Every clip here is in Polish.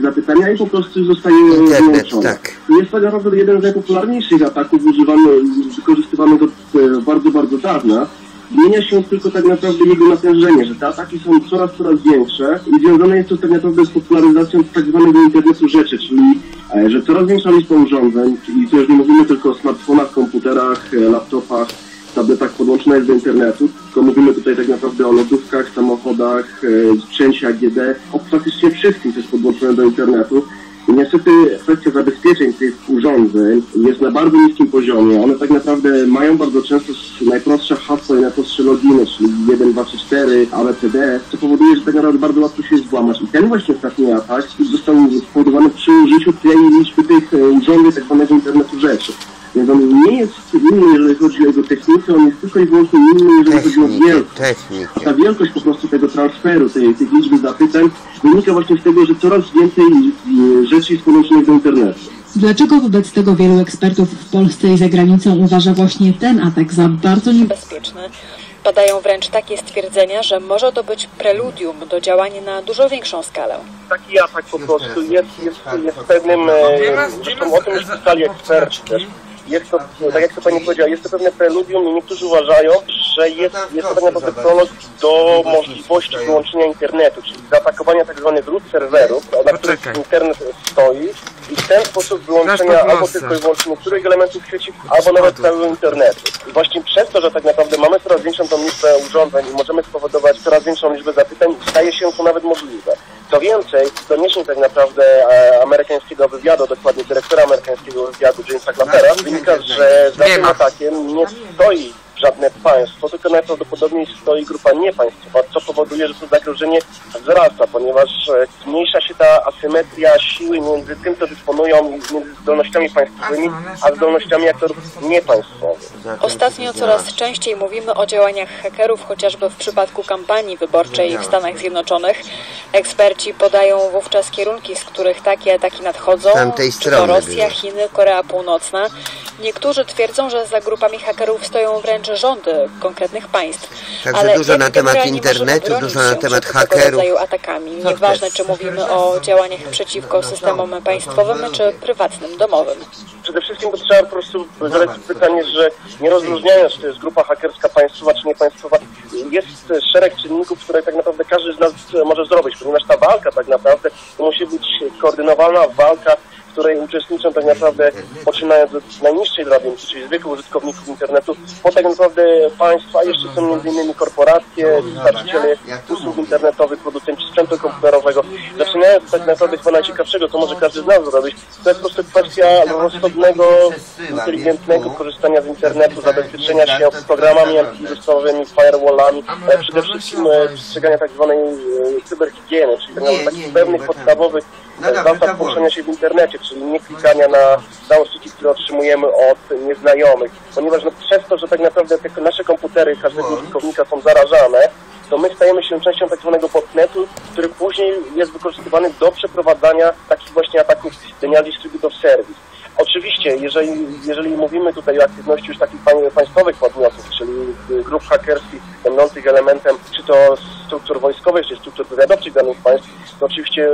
zapytania i po prostu zostaje wyłączony. Tak. Jest tak naprawdę jeden z najpopularniejszych ataków wykorzystywanych od bardzo, bardzo dawna. Zmienia się tylko tak naprawdę jego natężenie, że te ataki są coraz większe i związane jest to tak naprawdę z popularyzacją tak zwanego internetu rzeczy, czyli że coraz większa liczba urządzeń, i to już nie mówimy tylko o smartfonach, komputerach, laptopach, tabletach podłączonych do internetu, tylko mówimy tutaj tak naprawdę o lodówkach, samochodach, sprzęcie AGD, o praktycznie wszystkim, co jest podłączone do internetu. I niestety kwestia zabezpieczeń tych urządzeń jest na bardzo niskim poziomie. One tak naprawdę mają bardzo często najprostsze hasła i najprostsze loginy, czyli 1, 2, 3, 4, ABCD, co powoduje, że tak naprawdę bardzo łatwo się włamać. I ten właśnie ostatni atak został spowodowany przy użyciu tej liczby tych urządzeń tak zwanego internetu rzeczy. Więc on nie jest inny, jeżeli chodzi o jego technikę, on jest tylko i wyłącznie inny, jeżeli chodzi o wielkość. A ta wielkość po prostu tego transferu, tej liczby zapytań wynika właśnie z tego, że coraz więcej rzeczy jest podłączonych do internetu. Dlaczego wobec tego wielu ekspertów w Polsce i za granicą uważa właśnie ten atak za bardzo niebezpieczny? Padają wręcz takie stwierdzenia, że może to być preludium do działania na dużo większą skalę. Taki atak po prostu jest pewnym, zresztą o tym już pisali eksperci też. Jest to, tak jak to pani powiedziała, jest to pewne preludium i niektórzy uważają, że jest to tak naprawdę prolog do możliwości wyłączenia internetu, czyli zaatakowania tak zwanych root serwerów, na których internet stoi i w ten sposób wyłączenia albo tylko i wyłącznie niektórych elementów sieci, albo nawet całego internetu. I właśnie przez to, że tak naprawdę mamy coraz większą tą liczbę urządzeń i możemy spowodować coraz większą liczbę zapytań, staje się to nawet możliwe. Co więcej, z doniesień tak naprawdę amerykańskiego wywiadu, dokładnie dyrektora amerykańskiego wywiadu Jamesa Clappera, wynika, że za tym atakiem nie stoi żadne państwo, tylko najprawdopodobniej stoi grupa niepaństwowa, co powoduje, że to zagrożenie wzrasta, ponieważ zmniejsza się ta asymetria siły między tym, co dysponują, między zdolnościami państwowymi, a zdolnościami aktorów niepaństwowych. Ostatnio coraz częściej mówimy o działaniach hakerów, chociażby w przypadku kampanii wyborczej w Stanach Zjednoczonych. Eksperci podają wówczas kierunki, z których takie ataki nadchodzą, czy to Rosja, Chiny, Korea Północna. Niektórzy twierdzą, że za grupami hakerów stoją wręcz rządy konkretnych państw. Także dużo na temat internetu, dużo na temat hakerów. Atakami. Nieważne, czy mówimy o działaniach przeciwko systemom państwowym, czy prywatnym, domowym. Przede wszystkim to trzeba po prostu zadać pytanie, że nie rozróżniając, czy to jest grupa hakerska państwowa, czy niepaństwowa, jest szereg czynników, które tak naprawdę każdy z nas może zrobić, ponieważ ta walka tak naprawdę musi być koordynowana walka, w której uczestniczą tak naprawdę, poczynając od najniższej drabinki, czyli zwykłych użytkowników internetu, po tak naprawdę państwa, jeszcze są m.in. korporacje, dostarczyciele usług internetowych, producenci sprzętu komputerowego. Zaczynając tak naprawdę chyba najciekawszego, co może każdy z nas zrobić, to jest po prostu kwestia rozsądnego, inteligentnego korzystania z internetu, zabezpieczenia się programami antywirusowymi, firewallami, ale przede wszystkim przestrzegania tak zwanej cyberhigieny, czyli tak naprawdę takich pewnych podstawowych zasad poruszania się w internecie, czyli nie klikania na załączniki, które otrzymujemy od nieznajomych, ponieważ przez to, że tak naprawdę te nasze komputery każdego użytkownika są zarażane, to my stajemy się częścią tak zwanego botnetu, który później jest wykorzystywany do przeprowadzania takich właśnie ataków Denial Distributed Service. Oczywiście, jeżeli mówimy tutaj o aktywności już takich państwowych podmiotów, czyli grup hakerskich będących elementem czy to struktur wojskowych, czy struktur wywiadowczych danych państw, to oczywiście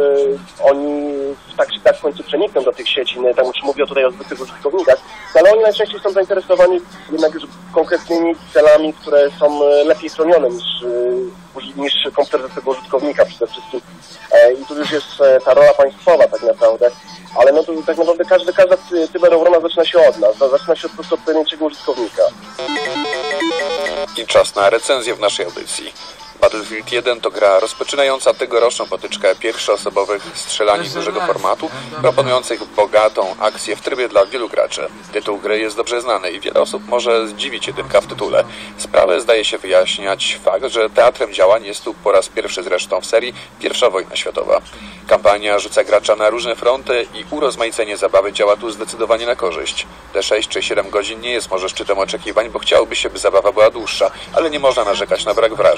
oni tak czy tak w końcu przenikną do tych sieci, tak już mówię tutaj o zwykłych użytkownikach, ale oni najczęściej są zainteresowani jednak już konkretnymi celami, które są lepiej chronione niż komputer tego użytkownika przede wszystkim. I tu już jest ta rola państwowa tak naprawdę. Ale no to tak naprawdę każda cyberobrona zaczyna się od nas, zaczyna się od po prostu pojedynczego użytkownika. I czas na recenzję w naszej audycji. Battlefield 1 to gra rozpoczynająca tegoroczną potyczkę pierwszoosobowych strzelanin dużego formatu, proponujących bogatą akcję w trybie dla wielu graczy. Tytuł gry jest dobrze znany i wiele osób może zdziwić jedynka w tytule. Sprawę zdaje się wyjaśniać fakt, że teatrem działań jest tu po raz pierwszy zresztą w serii I wojna światowa. Kampania rzuca gracza na różne fronty i urozmaicenie zabawy działa tu zdecydowanie na korzyść. Te 6 czy 7 godzin nie jest może szczytem oczekiwań, bo chciałoby się, by zabawa była dłuższa, ale nie można narzekać na brak wrażeń.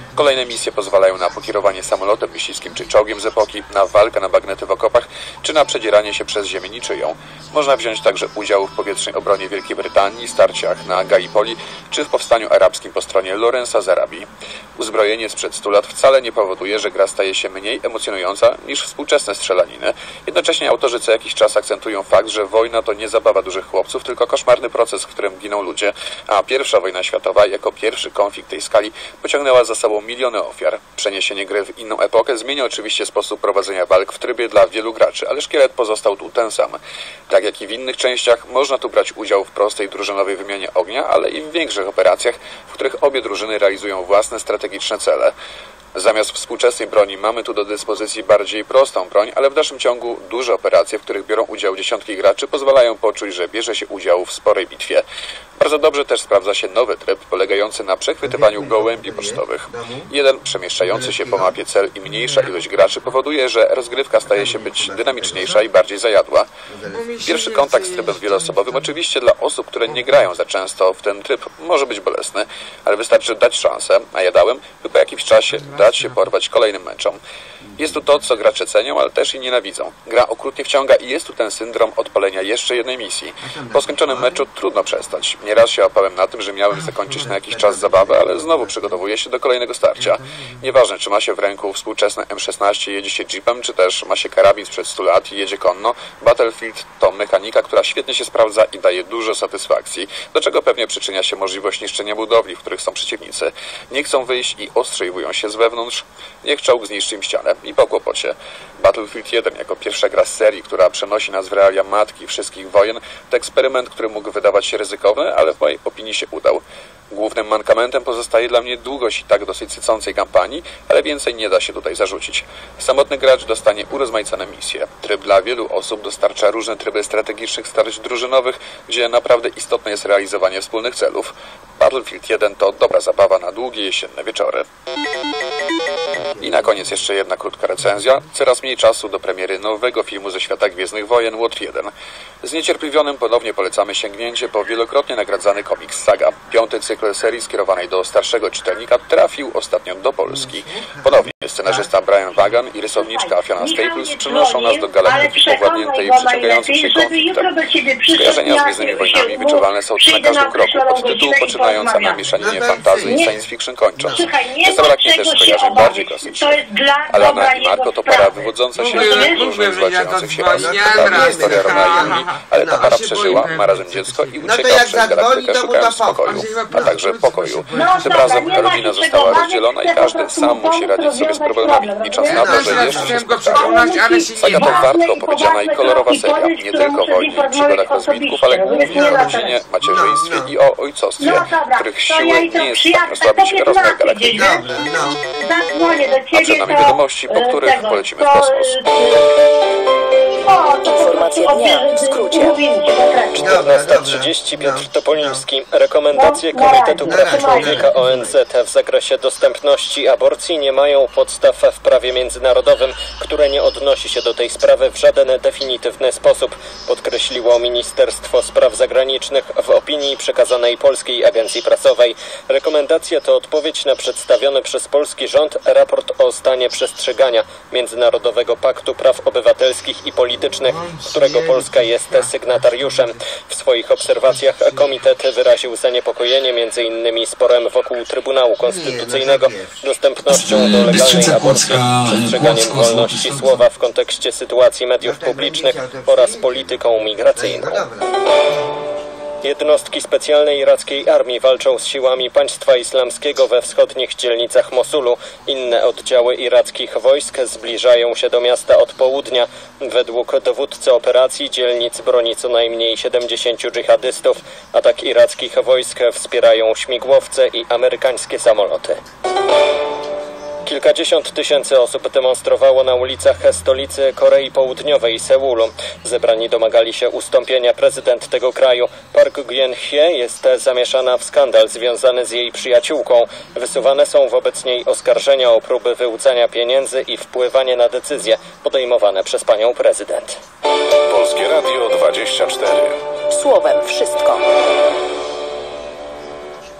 Kolejne misje pozwalają na pokierowanie samolotem myśliwskim czy czołgiem z epoki, na walkę na bagnety w okopach, czy na przedzieranie się przez ziemię niczyją. Można wziąć także udział w powietrznej obronie Wielkiej Brytanii, starciach na Gallipoli, czy w powstaniu arabskim po stronie Lorenza z Arabii. Uzbrojenie sprzed 100 lat wcale nie powoduje, że gra staje się mniej emocjonująca niż współczesne strzelaniny. Jednocześnie autorzy co jakiś czas akcentują fakt, że wojna to nie zabawa dużych chłopców, tylko koszmarny proces, w którym giną ludzie, a I wojna światowa jako pierwszy konflikt tej skali pociągnęła za sobą miliony ofiar. Przeniesienie gry w inną epokę zmienia oczywiście sposób prowadzenia walk w trybie dla wielu graczy, ale szkielet pozostał tu ten sam. Tak jak i w innych częściach, można tu brać udział w prostej drużynowej wymianie ognia, ale i w większych operacjach, w których obie drużyny realizują własne strategiczne cele. Zamiast współczesnej broni mamy tu do dyspozycji bardziej prostą broń, ale w dalszym ciągu duże operacje, w których biorą udział dziesiątki graczy, pozwalają poczuć, że bierze się udział w sporej bitwie. Bardzo dobrze też sprawdza się nowy tryb polegający na przechwytywaniu gołębi pocztowych. Jeden przemieszczający się po mapie cel i mniejsza ilość graczy powoduje, że rozgrywka staje się być dynamiczniejsza i bardziej zajadła. Pierwszy kontakt z trybem wieloosobowym oczywiście dla osób, które nie grają za często w ten tryb może być bolesny, ale wystarczy dać szansę, a ja dałem, by po jakimś czasie dać się porwać kolejnym meczom. Jest tu to, co gracze cenią, ale też i nienawidzą. Gra okrutnie wciąga i jest tu ten syndrom odpalenia jeszcze jednej misji. Po skończonym meczu trudno przestać. Nieraz się łapałem na tym, że miałem zakończyć na jakiś czas zabawę, ale znowu przygotowuję się do kolejnego starcia. Nieważne, czy ma się w ręku współczesne M16 i jedzie się jeepem, czy też ma się karabin sprzed 100 lat i jedzie konno, Battlefield to mechanika, która świetnie się sprawdza i daje dużo satysfakcji, do czego pewnie przyczynia się możliwość niszczenia budowli, w których są przeciwnicy. Nie chcą wyjść i ostrzejwują się z wewnątrz, niech czołg zniszczy im ścianę i po kłopocie. Battlefield 1 jako pierwsza gra z serii, która przenosi nas w realia matki wszystkich wojen, to eksperyment, który mógł wydawać się ryzykowny, ale w mojej opinii się udał. Głównym mankamentem pozostaje dla mnie długość i tak dosyć sycącej kampanii, ale więcej nie da się tutaj zarzucić. Samotny gracz dostanie urozmaicone misje. Tryb dla wielu osób dostarcza różne tryby strategicznych starć drużynowych, gdzie naprawdę istotne jest realizowanie wspólnych celów. Battlefield 1 to dobra zabawa na długie jesienne wieczory. I na koniec jeszcze jedna krótka recenzja. Coraz mniej czasu do premiery nowego filmu ze świata Gwiezdnych Wojen Łotr 1. Z niecierpliwionym ponownie polecamy sięgnięcie po wielokrotnie nagradzany komiks Saga. 5. cykl serii skierowanej do starszego czytelnika trafił ostatnio do Polski. Ponownie scenarzysta Brian Vaughan i rysowniczka Fiona Staples przenoszą nas do galaktyki powładniętej i przeciągających się konfliktem. Skojarzenia z Gwiezdnymi Wojnami wyczuwalne są tu na każdym kroku, od tytułu poczynając, a na mieszaninie fantasy i science fiction kończąc. Nie zabraknie też skojarzeń bardziej klasycznych. Alana i Marco to para wywodząca się z różnych zwalczających się ras. To historia Rona i Emily, ale ta para przeżyła, ma razem dziecko i ucieka przez galaktykę szukając spokoju, a także pokoju. Tym razem rodzina została rozdzielona i każdy sam musi radzić sobie z problemami, licząc na to, że jeszcze się spotkają. Saga to warto opowiedziana i kolorowa seria, nie tylko o wojnie i przygodach rozbitków, ale głównie o rodzinie, macierzyństwie i o ojcostwie, których siły nie jest w stanie osłabić rozmiar galaktyki. A przed nami wiadomości, po których polecimy w kosmos. Informacje dnia w skrócie. 14:30 Piotr Topoliński. Rekomendacje Komitetu Praw Człowieka ONZ w zakresie dostępności aborcji nie mają podstaw w prawie międzynarodowym, które nie odnosi się do tej sprawy w żaden definitywny sposób, podkreśliło Ministerstwo Spraw Zagranicznych w opinii przekazanej Polskiej Agencji Prasowej. Rekomendacja to odpowiedź na przedstawiony przez polski rząd raport o stanie przestrzegania Międzynarodowego Paktu Praw Obywatelskich i Politycznych, którego Polska jest sygnatariuszem. W swoich obserwacjach komitet wyraził zaniepokojenie m.in. sporem wokół Trybunału Konstytucyjnego, dostępnością do legalnej aborcji, przestrzeganiem wolności słowa w kontekście sytuacji mediów publicznych oraz polityką migracyjną. Jednostki specjalnej irackiej armii walczą z siłami państwa islamskiego we wschodnich dzielnicach Mosulu. Inne oddziały irackich wojsk zbliżają się do miasta od południa. Według dowódcy operacji dzielnic broni co najmniej 70 dżihadystów. Atak irackich wojsk wspierają śmigłowce i amerykańskie samoloty. Kilkadziesiąt tysięcy osób demonstrowało na ulicach stolicy Korei Południowej, Seulu. Zebrani domagali się ustąpienia prezydent tego kraju. Park Geun-hye jest zamieszana w skandal związany z jej przyjaciółką. Wysuwane są wobec niej oskarżenia o próby wyłudzania pieniędzy i wpływanie na decyzje podejmowane przez panią prezydent. Polskie Radio 24. Słowem wszystko. W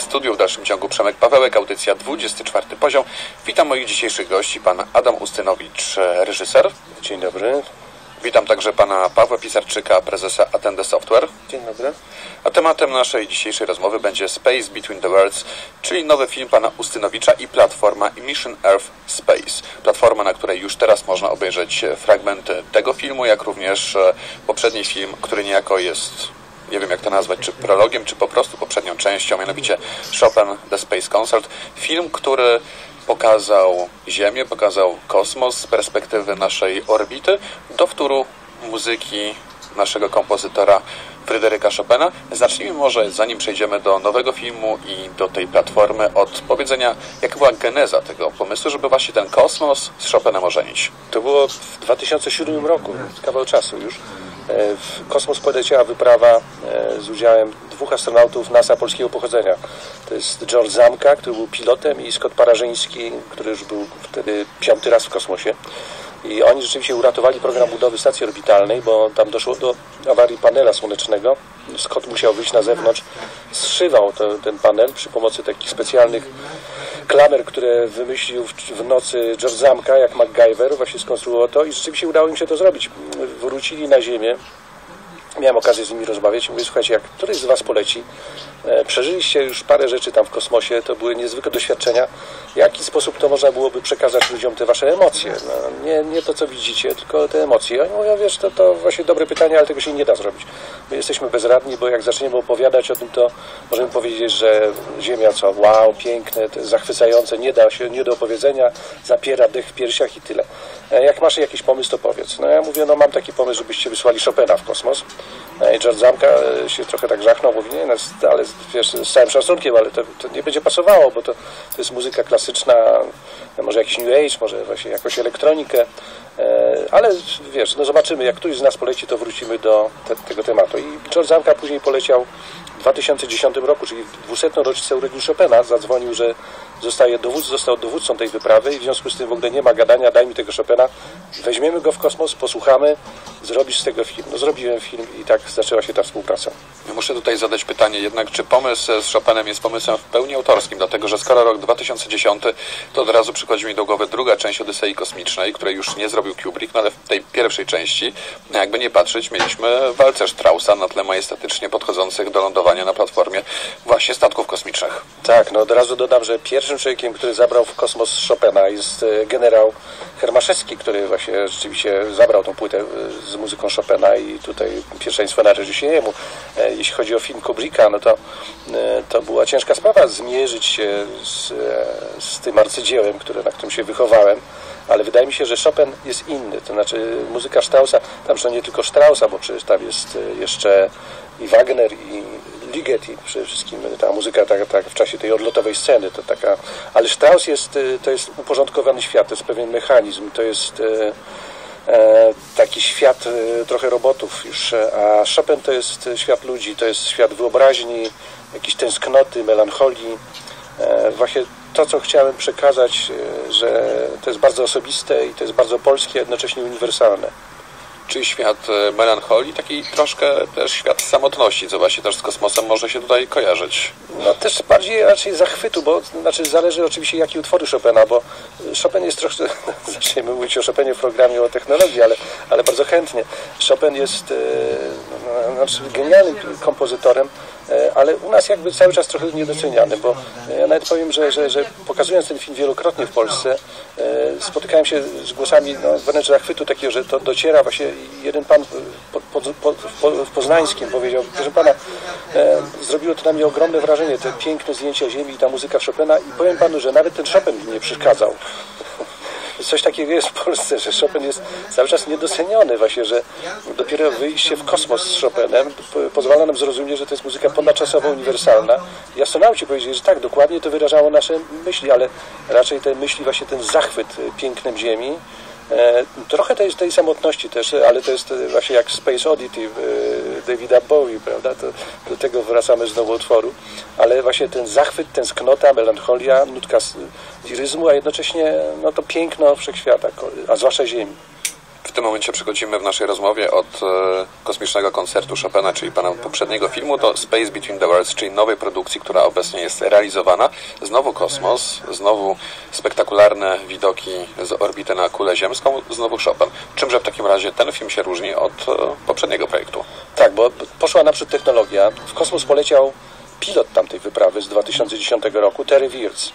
studiu w dalszym ciągu Przemek Pawełek, audycja 24 poziom. Witam moich dzisiejszych gości, pan Adam Ustynowicz, reżyser. Dzień dobry. Witam także pana Pawła Pisarczyka, prezesa Attende Software. Dzień dobry. A tematem naszej dzisiejszej rozmowy będzie Space Between the Worlds, czyli nowy film pana Ustynowicza i platforma Mission Earth Space. Platforma, na której już teraz można obejrzeć fragmenty tego filmu, jak również poprzedni film, który niejako jest, nie wiem jak to nazwać, czy prologiem, czy po prostu poprzednią częścią, mianowicie Chopin The Space Concert. Film, który pokazał Ziemię, pokazał kosmos z perspektywy naszej orbity do wtóru muzyki naszego kompozytora Fryderyka Chopina. Zacznijmy może, zanim przejdziemy do nowego filmu i do tej platformy, od powiedzenia, jaka była geneza tego pomysłu, żeby właśnie ten kosmos z Chopinem ożenić. To było w 2007 roku, kawał czasu już. W kosmos poleciała wyprawa z udziałem 2 astronautów NASA polskiego pochodzenia. To jest George Zamka, który był pilotem, i Scott Parażyński, który już był wtedy 5. raz w kosmosie. I oni rzeczywiście uratowali program budowy stacji orbitalnej, bo tam doszło do awarii panela słonecznego. Scott musiał wyjść na zewnątrz, zszywał ten panel przy pomocy takich specjalnych klamer, które wymyślił w nocy George Zamka, jak MacGyver, właśnie skonstruował to i rzeczywiście udało im się to zrobić. Wrócili na Ziemię. Miałem okazję z nimi rozmawiać i mówię, słuchajcie, jak któryś z was poleci, przeżyliście już parę rzeczy tam w kosmosie, to były niezwykłe doświadczenia. W jaki sposób to można byłoby przekazać ludziom te wasze emocje? No, nie to, co widzicie, tylko te emocje. Oni mówią, wiesz, to właśnie dobre pytanie, ale tego się nie da zrobić. My jesteśmy bezradni, bo jak zaczniemy opowiadać o tym, to możemy powiedzieć, że Ziemia co, wow, piękne, to jest zachwycające, nie do opowiedzenia, zapiera dech w piersiach i tyle. Jak masz jakiś pomysł, to powiedz. No ja mówię, mam taki pomysł, żebyście wysłali Chopina w kosmos. I George Zamka się trochę tak żachnął, mówi, nie, ale wiesz, z całym szacunkiem, ale to nie będzie pasowało, bo to jest muzyka klasyczna, może jakiś New Age, może właśnie jakąś elektronikę, ale wiesz, no zobaczymy, jak któryś z nas poleci, to wrócimy do tego tematu. I George Zamka później poleciał w 2010 roku, czyli w 200. rocznicę urodzin Chopina, zadzwonił, że został dowódcą tej wyprawy i w związku z tym w ogóle nie ma gadania, daj mi tego Chopina, weźmiemy go w kosmos, posłuchamy, zrobisz z tego film. No zrobiłem film i tak zaczęła się ta współpraca. Ja muszę tutaj zadać pytanie jednak, czy pomysł z Chopinem jest pomysłem w pełni autorskim, dlatego że skoro rok 2010, to od razu przychodzi mi do głowy druga część Odysei Kosmicznej, której już nie zrobił Kubrick, no ale w tej pierwszej części, jakby nie patrzeć, mieliśmy walce Straussa na tle majestatycznie podchodzących do lądowania na platformie właśnie statków kosmicznych. Tak, no od razu dodam, że pierwszym człowiekiem, który zabrał w kosmos Chopina, jest generał Hermaszewski, który właśnie rzeczywiście zabrał tą płytę z muzyką Chopina i tutaj pierwszeństwo należy się jemu. Jeśli chodzi o film Kubricka, no to była ciężka sprawa zmierzyć się z tym arcydziełem, na którym się wychowałem, ale wydaje mi się, że Chopin jest inny, to znaczy muzyka Straussa, tam zresztą nie tylko Straussa, bo przecież tam jest jeszcze i Wagner, i Ligeti, przede wszystkim ta muzyka tak w czasie tej odlotowej sceny, to taka, ale Strauss to jest uporządkowany świat, to jest pewien mechanizm, to jest taki świat trochę robotów już, a Chopin to jest świat ludzi, to jest świat wyobraźni, jakiejś tęsknoty, melancholii. Właśnie to, co chciałem przekazać, że to jest bardzo osobiste i to jest bardzo polskie, a jednocześnie uniwersalne. Czyli świat melancholii, taki troszkę też świat samotności, co właśnie też z kosmosem może się tutaj kojarzyć. No też bardziej raczej zachwytu, bo znaczy zależy oczywiście jakie utwory Chopina, bo Chopin jest troszkę, zaczniemy mówić o Chopinie w programie o technologii, ale bardzo chętnie. Chopin jest genialnym kompozytorem, ale u nas jakby cały czas trochę niedoceniany, bo ja nawet powiem, że pokazując ten film wielokrotnie w Polsce, spotykałem się z głosami wręcz zachwytu takiego, że to dociera właśnie. Jeden pan w Poznańskim powiedział, proszę pana, zrobiło to na mnie ogromne wrażenie, te piękne zdjęcia Ziemi i ta muzyka Chopina, i powiem panu, że nawet ten Chopin mi nie przeszkadzał. Coś takiego jest w Polsce, że Chopin jest cały czas niedoceniony właśnie, że dopiero wyjście w kosmos z Chopinem pozwala nam zrozumieć, że to jest muzyka ponadczasowa, uniwersalna. I astronauci powiedzieli, że tak, dokładnie to wyrażało nasze myśli, ale raczej te myśli, właśnie ten zachwyt pięknem Ziemi. Trochę tej samotności też, ale to jest właśnie jak Space Oddity Davida Bowie, prawda? Do tego wracamy znowu utworu, ale właśnie ten zachwyt, tęsknota, melancholia, nutka liryzmu, a jednocześnie to piękno wszechświata, a zwłaszcza Ziemi. W tym momencie przechodzimy w naszej rozmowie od kosmicznego koncertu Chopina, czyli pana poprzedniego filmu, do Space Between the Worlds, czyli nowej produkcji, która obecnie jest realizowana. Znowu kosmos, znowu spektakularne widoki z orbity na kulę ziemską, znowu Chopin. Czymże w takim razie ten film się różni od poprzedniego projektu? Tak, bo poszła naprzód technologia. W kosmos poleciał pilot tamtej wyprawy z 2010 roku, Terry Virts.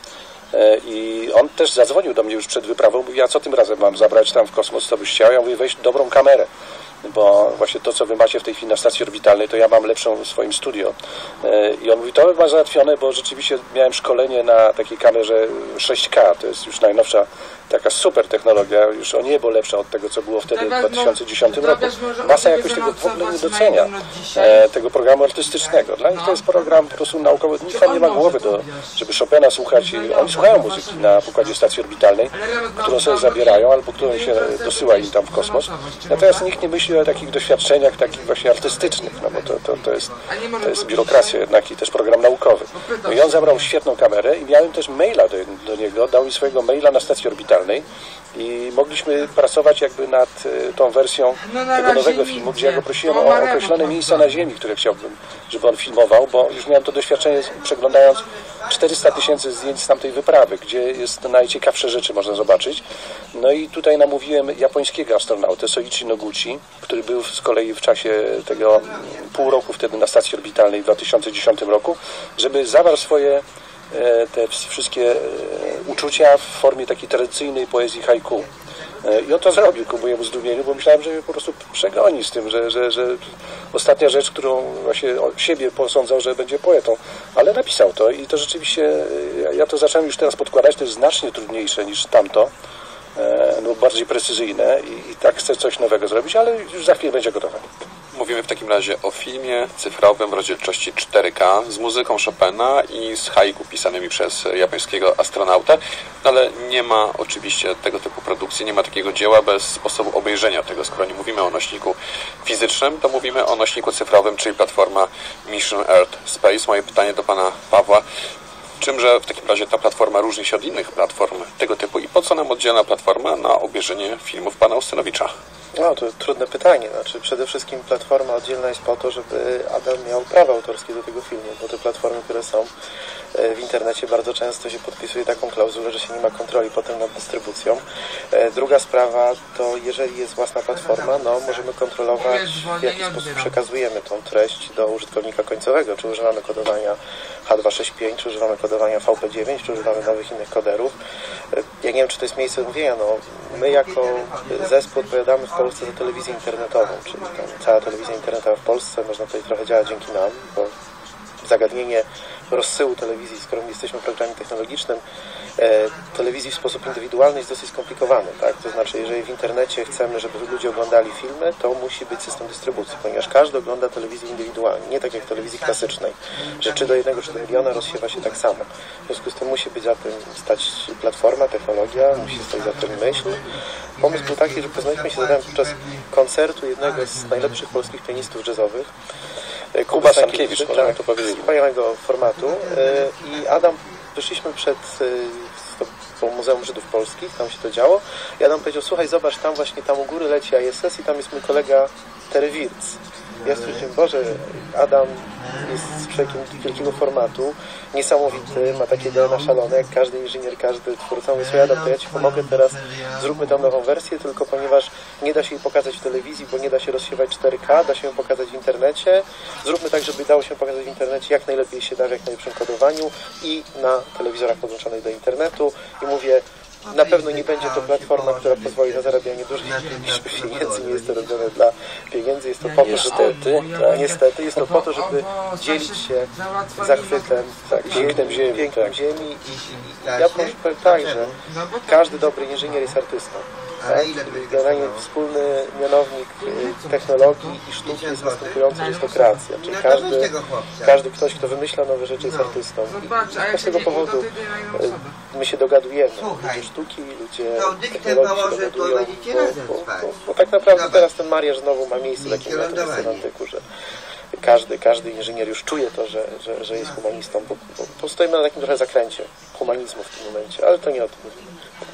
I on też zadzwonił do mnie już przed wyprawą, mówi, a co tym razem mam zabrać tam w kosmos, co byś chciał? Ja mówię, weź dobrą kamerę, bo właśnie to, co wy macie w tej chwili na stacji orbitalnej, to ja mam lepszą w swoim studio. I on mówi, to ma załatwione, bo rzeczywiście miałem szkolenie na takiej kamerze 6K, to jest już najnowsza taka super technologia, już o niebo lepsza od tego, co było wtedy w 2010 roku. Masa jakoś tego w ogóle nie docenia, tego programu artystycznego. Dla nich to jest program po prostu naukowy. Nikt tam nie ma głowy, żeby Chopina słuchać. Oni słuchają muzyki na pokładzie stacji orbitalnej, którą sobie zabierają, albo którą się dosyła im tam w kosmos. Natomiast nikt nie myśli o takich doświadczeniach, takich właśnie artystycznych, no bo to jest biurokracja jednak i też program naukowy. No i on zabrał świetną kamerę i miałem też maila do niego, dał mi swojego maila na stacji orbitalnej i mogliśmy pracować jakby nad tą wersją tego nowego filmu, gdzie ja go prosiłem o określone miejsca na Ziemi, które chciałbym, żeby on filmował, bo już miałem to doświadczenie przeglądając 400 000 zdjęć z tamtej wyprawy, gdzie jest najciekawsze rzeczy można zobaczyć. No i tutaj namówiłem japońskiego astronautę Soichi Noguchi, który był z kolei w czasie tego pół roku wtedy na stacji orbitalnej w 2010 roku, żeby zawarł swoje te wszystkie uczucia w formie takiej tradycyjnej poezji haiku. I on to zrobił ku mojemu zdumieniu, bo myślałem, że mnie po prostu przegoni z tym, że ostatnia rzecz, którą właśnie o siebie posądzał, że będzie poetą, ale napisał to i to rzeczywiście, ja to zacząłem już teraz podkładać, to jest znacznie trudniejsze niż tamto, no bardziej precyzyjne i tak chcę coś nowego zrobić, ale już za chwilę będzie gotowe. Mówimy w takim razie o filmie cyfrowym w rozdzielczości 4K z muzyką Chopina i z haiku pisanymi przez japońskiego astronautę, ale nie ma oczywiście tego typu produkcji, nie ma takiego dzieła bez sposobu obejrzenia tego. Skoro nie mówimy o nośniku fizycznym, to mówimy o nośniku cyfrowym, czyli platforma Mission Earth Space. Moje pytanie do pana Pawła. Czymże w takim razie ta platforma różni się od innych platform tego typu i po co nam oddzielna platforma na obejrzenie filmów pana Ustynowicza? No, to trudne pytanie. Znaczy, przede wszystkim platforma oddzielna jest po to, żeby Adam miał prawa autorskie do tego filmu, bo te platformy, które są w internecie, bardzo często się podpisuje taką klauzulę, że się nie ma kontroli potem nad dystrybucją. Druga sprawa to, jeżeli jest własna platforma, no możemy kontrolować, w jaki sposób przekazujemy tą treść do użytkownika końcowego, czy używamy kodowania H265, czy używamy kodowania VP9, czy używamy nowych innych koderów. Ja nie wiem, czy to jest miejsce mówienia, no my jako zespół odpowiadamy w Polsce za telewizję internetową, czyli cała telewizja internetowa w Polsce, można tutaj trochę działać dzięki nam, bo zagadnienie rozsyłu telewizji, skoro my jesteśmy programem technologicznym, telewizji w sposób indywidualny jest dosyć skomplikowany, tak? To znaczy, jeżeli w internecie chcemy, żeby ludzie oglądali filmy, to musi być system dystrybucji, ponieważ każdy ogląda telewizję indywidualnie, nie tak jak w telewizji klasycznej, że czy do 1 czy do miliona rozsiewa się tak samo. W związku z tym musi być za tym stać platforma, technologia, musi stać za tym myśl. Pomysł był taki, że poznaliśmy się podczas koncertu jednego z najlepszych polskich pianistów jazzowych, Kuba Stankiewicz, tak, to wspaniałego formatu. I Adam, wyszliśmy przed Muzeum Żydów Polskich, tam się to działo. I Adam powiedział, słuchaj, zobacz, tam u góry leci ISS i tam jest mój kolega Terry Virts. Ja stwierdziłem, Boże, Adam jest człowiekiem wielkiego formatu, niesamowity, ma takie DNA szalone, jak każdy inżynier, każdy twórca. Mówię, słuchaj Adam, to ja Ci pomogę teraz, zróbmy tam nową wersję, tylko ponieważ nie da się jej pokazać w telewizji, bo nie da się rozsiewać 4K, da się ją pokazać w internecie. Zróbmy tak, żeby dało się pokazać w internecie jak najlepiej się da, w jak najlepszym kodowaniu i na telewizorach podłączonych do internetu. I mówię, na pewno nie będzie to platforma, która pozwoli na zarabianie dużych pieniędzy, nie jest to robione dla pieniędzy, jest to po to, żeby, niestety, jest to po to, żeby dzielić się zachwytem, tak, pięknem ziemi. Ja powiem tak, że każdy dobry inżynier jest artystą. Tak? Generalnie wspólny mianownik technologii i sztuki jest następujący, że jest to kreacja. Czyli każdy ktoś, kto wymyśla nowe rzeczy, jest artystą. I z tego powodu my się dogadujemy. Ludzie sztuki, ludzie technologii się dogadują, bo tak naprawdę teraz ten mariaż znowu ma miejsce w takim semantyku, że każdy inżynier już czuje to, że jest humanistą, bo stoimy na takim trochę zakręcie humanizmu w tym momencie, ale to nie o tym mówimy.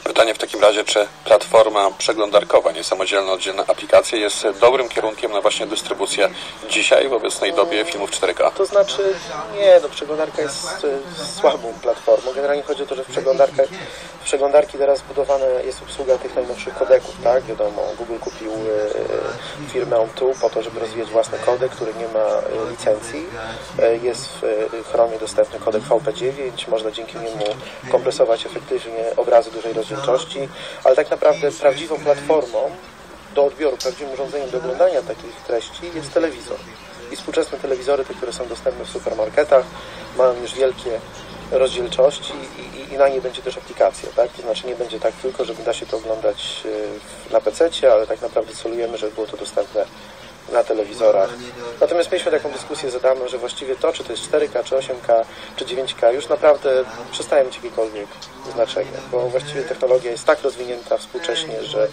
Pytanie w takim razie, czy platforma przeglądarkowa, niesamodzielna, oddzielna aplikacja jest dobrym kierunkiem na właśnie dystrybucję dzisiaj w obecnej dobie filmów 4K? To znaczy, nie, no przeglądarka jest słabą platformą. Generalnie chodzi o to, że w przeglądarki teraz budowana jest obsługa tych najnowszych kodeków, tak? Wiadomo, Google kupił firmę On2 po to, żeby rozwijać własny kodek, który nie ma licencji. Jest w Chromie dostępny kodek VP9, można dzięki niemu kompresować efektywnie obrazy dużej rozdzielczości, ale tak naprawdę prawdziwą platformą do odbioru, prawdziwym urządzeniem do oglądania takich treści jest telewizor. I współczesne telewizory, te, które są dostępne w supermarketach, mają już wielkie rozdzielczości i na nie będzie też aplikacja, tak? To znaczy nie będzie tak tylko, że da się to oglądać na PC-cie, ale tak naprawdę celujemy, żeby było to dostępne na telewizorach. Natomiast mieliśmy taką dyskusję z Adamem, że właściwie to, czy to jest 4K, czy 8K, czy 9K, już naprawdę przestaje mieć jakiekolwiek znaczenie, bo właściwie technologia jest tak rozwinięta współcześnie, że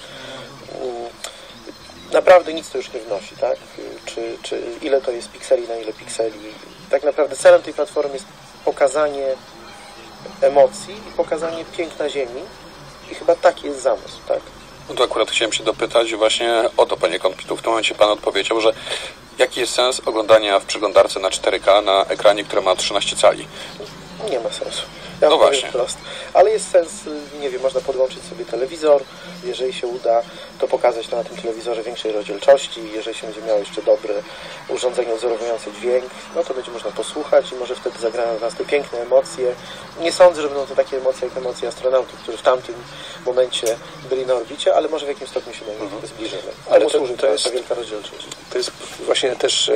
naprawdę nic to już nie wnosi, tak? Czy ile to jest pikseli na ile pikseli. Tak naprawdę celem tej platformy jest pokazanie emocji i pokazanie piękna Ziemi i chyba taki jest zamysł, tak? No to akurat chciałem się dopytać właśnie o to, panie Konpitu. W tym momencie pan odpowiedział, że jaki jest sens oglądania w przeglądarce na 4K na ekranie, który ma 13 cali? Nie ma sensu. No właśnie. Wprost. Ale jest sens, nie wiem, można podłączyć sobie telewizor, jeżeli się uda, to pokazać to na tym telewizorze większej rozdzielczości, jeżeli się będzie miało jeszcze dobre urządzenie odzorowujące dźwięk, no to będzie można posłuchać i może wtedy zagrają w nas te piękne emocje. Nie sądzę, że będą to takie emocje jak emocje astronautów, którzy w tamtym momencie byli na orbicie, ale może w jakimś stopniu się do nich zbliżymy. Ale to jest ta wielka rozdzielczość. To jest właśnie też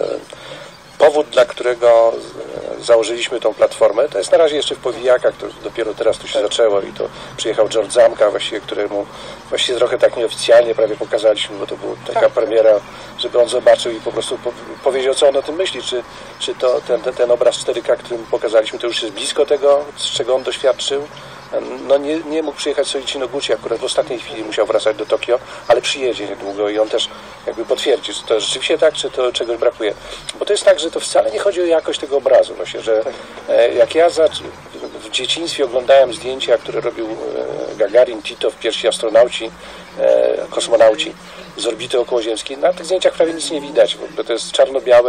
powód, dla którego założyliśmy tą platformę. To jest na razie jeszcze w powijakach, to dopiero teraz tu się zaczęło i to przyjechał George Zamka, właściwie, któremu właściwie trochę tak nieoficjalnie prawie pokazaliśmy, bo to była taka premiera, żeby on zobaczył i po prostu powiedział, co on o tym myśli, czy to ten obraz 4K, który mu pokazaliśmy, to już jest blisko tego, z czego on doświadczył. No nie mógł przyjechać Soichi Noguchi, akurat w ostatniej chwili musiał wracać do Tokio, ale przyjedzie niedługo i on też jakby potwierdzi, czy to rzeczywiście tak, czy to czegoś brakuje. Bo to jest tak, że to wcale nie chodzi o jakość tego obrazu. Właśnie, że jak ja w dzieciństwie oglądałem zdjęcia, które robił Gagarin, Titow, pierwsi astronauci, kosmonauci z orbity okołoziemskiej, na tych zdjęciach prawie nic nie widać, bo to jest czarno-białe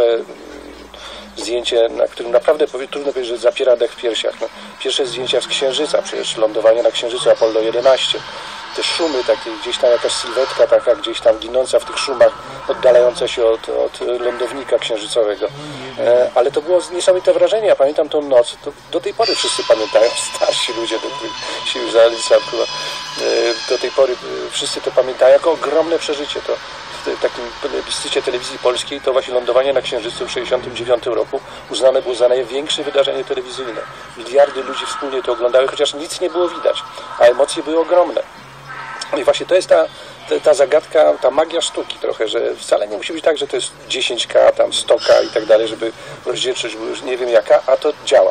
zdjęcie, na którym naprawdę trudno powiedzieć, że zapiera dech w piersiach. No, pierwsze zdjęcia z Księżyca, przecież lądowanie na Księżycu Apollo 11. Te szumy, takie gdzieś tam jakaś sylwetka taka gdzieś tam ginąca w tych szumach, oddalająca się od lądownika księżycowego. Ale to było niesamowite wrażenie. Ja pamiętam tą noc. To do tej pory wszyscy pamiętają, starsi ludzie, do których się już zaliczam chyba. Do tej pory wszyscy to pamiętają jako ogromne przeżycie. To w takim plebiscycie telewizji polskiej to właśnie lądowanie na Księżycu w 1969 roku uznane było za największe wydarzenie telewizyjne. Miliardy ludzi wspólnie to oglądały, chociaż nic nie było widać, a emocje były ogromne. I właśnie to jest ta zagadka, ta magia sztuki trochę, że wcale nie musi być tak, że to jest 10K, tam 100K i tak dalej, żeby rozdzielczość była już nie wiem jaka, a to działa.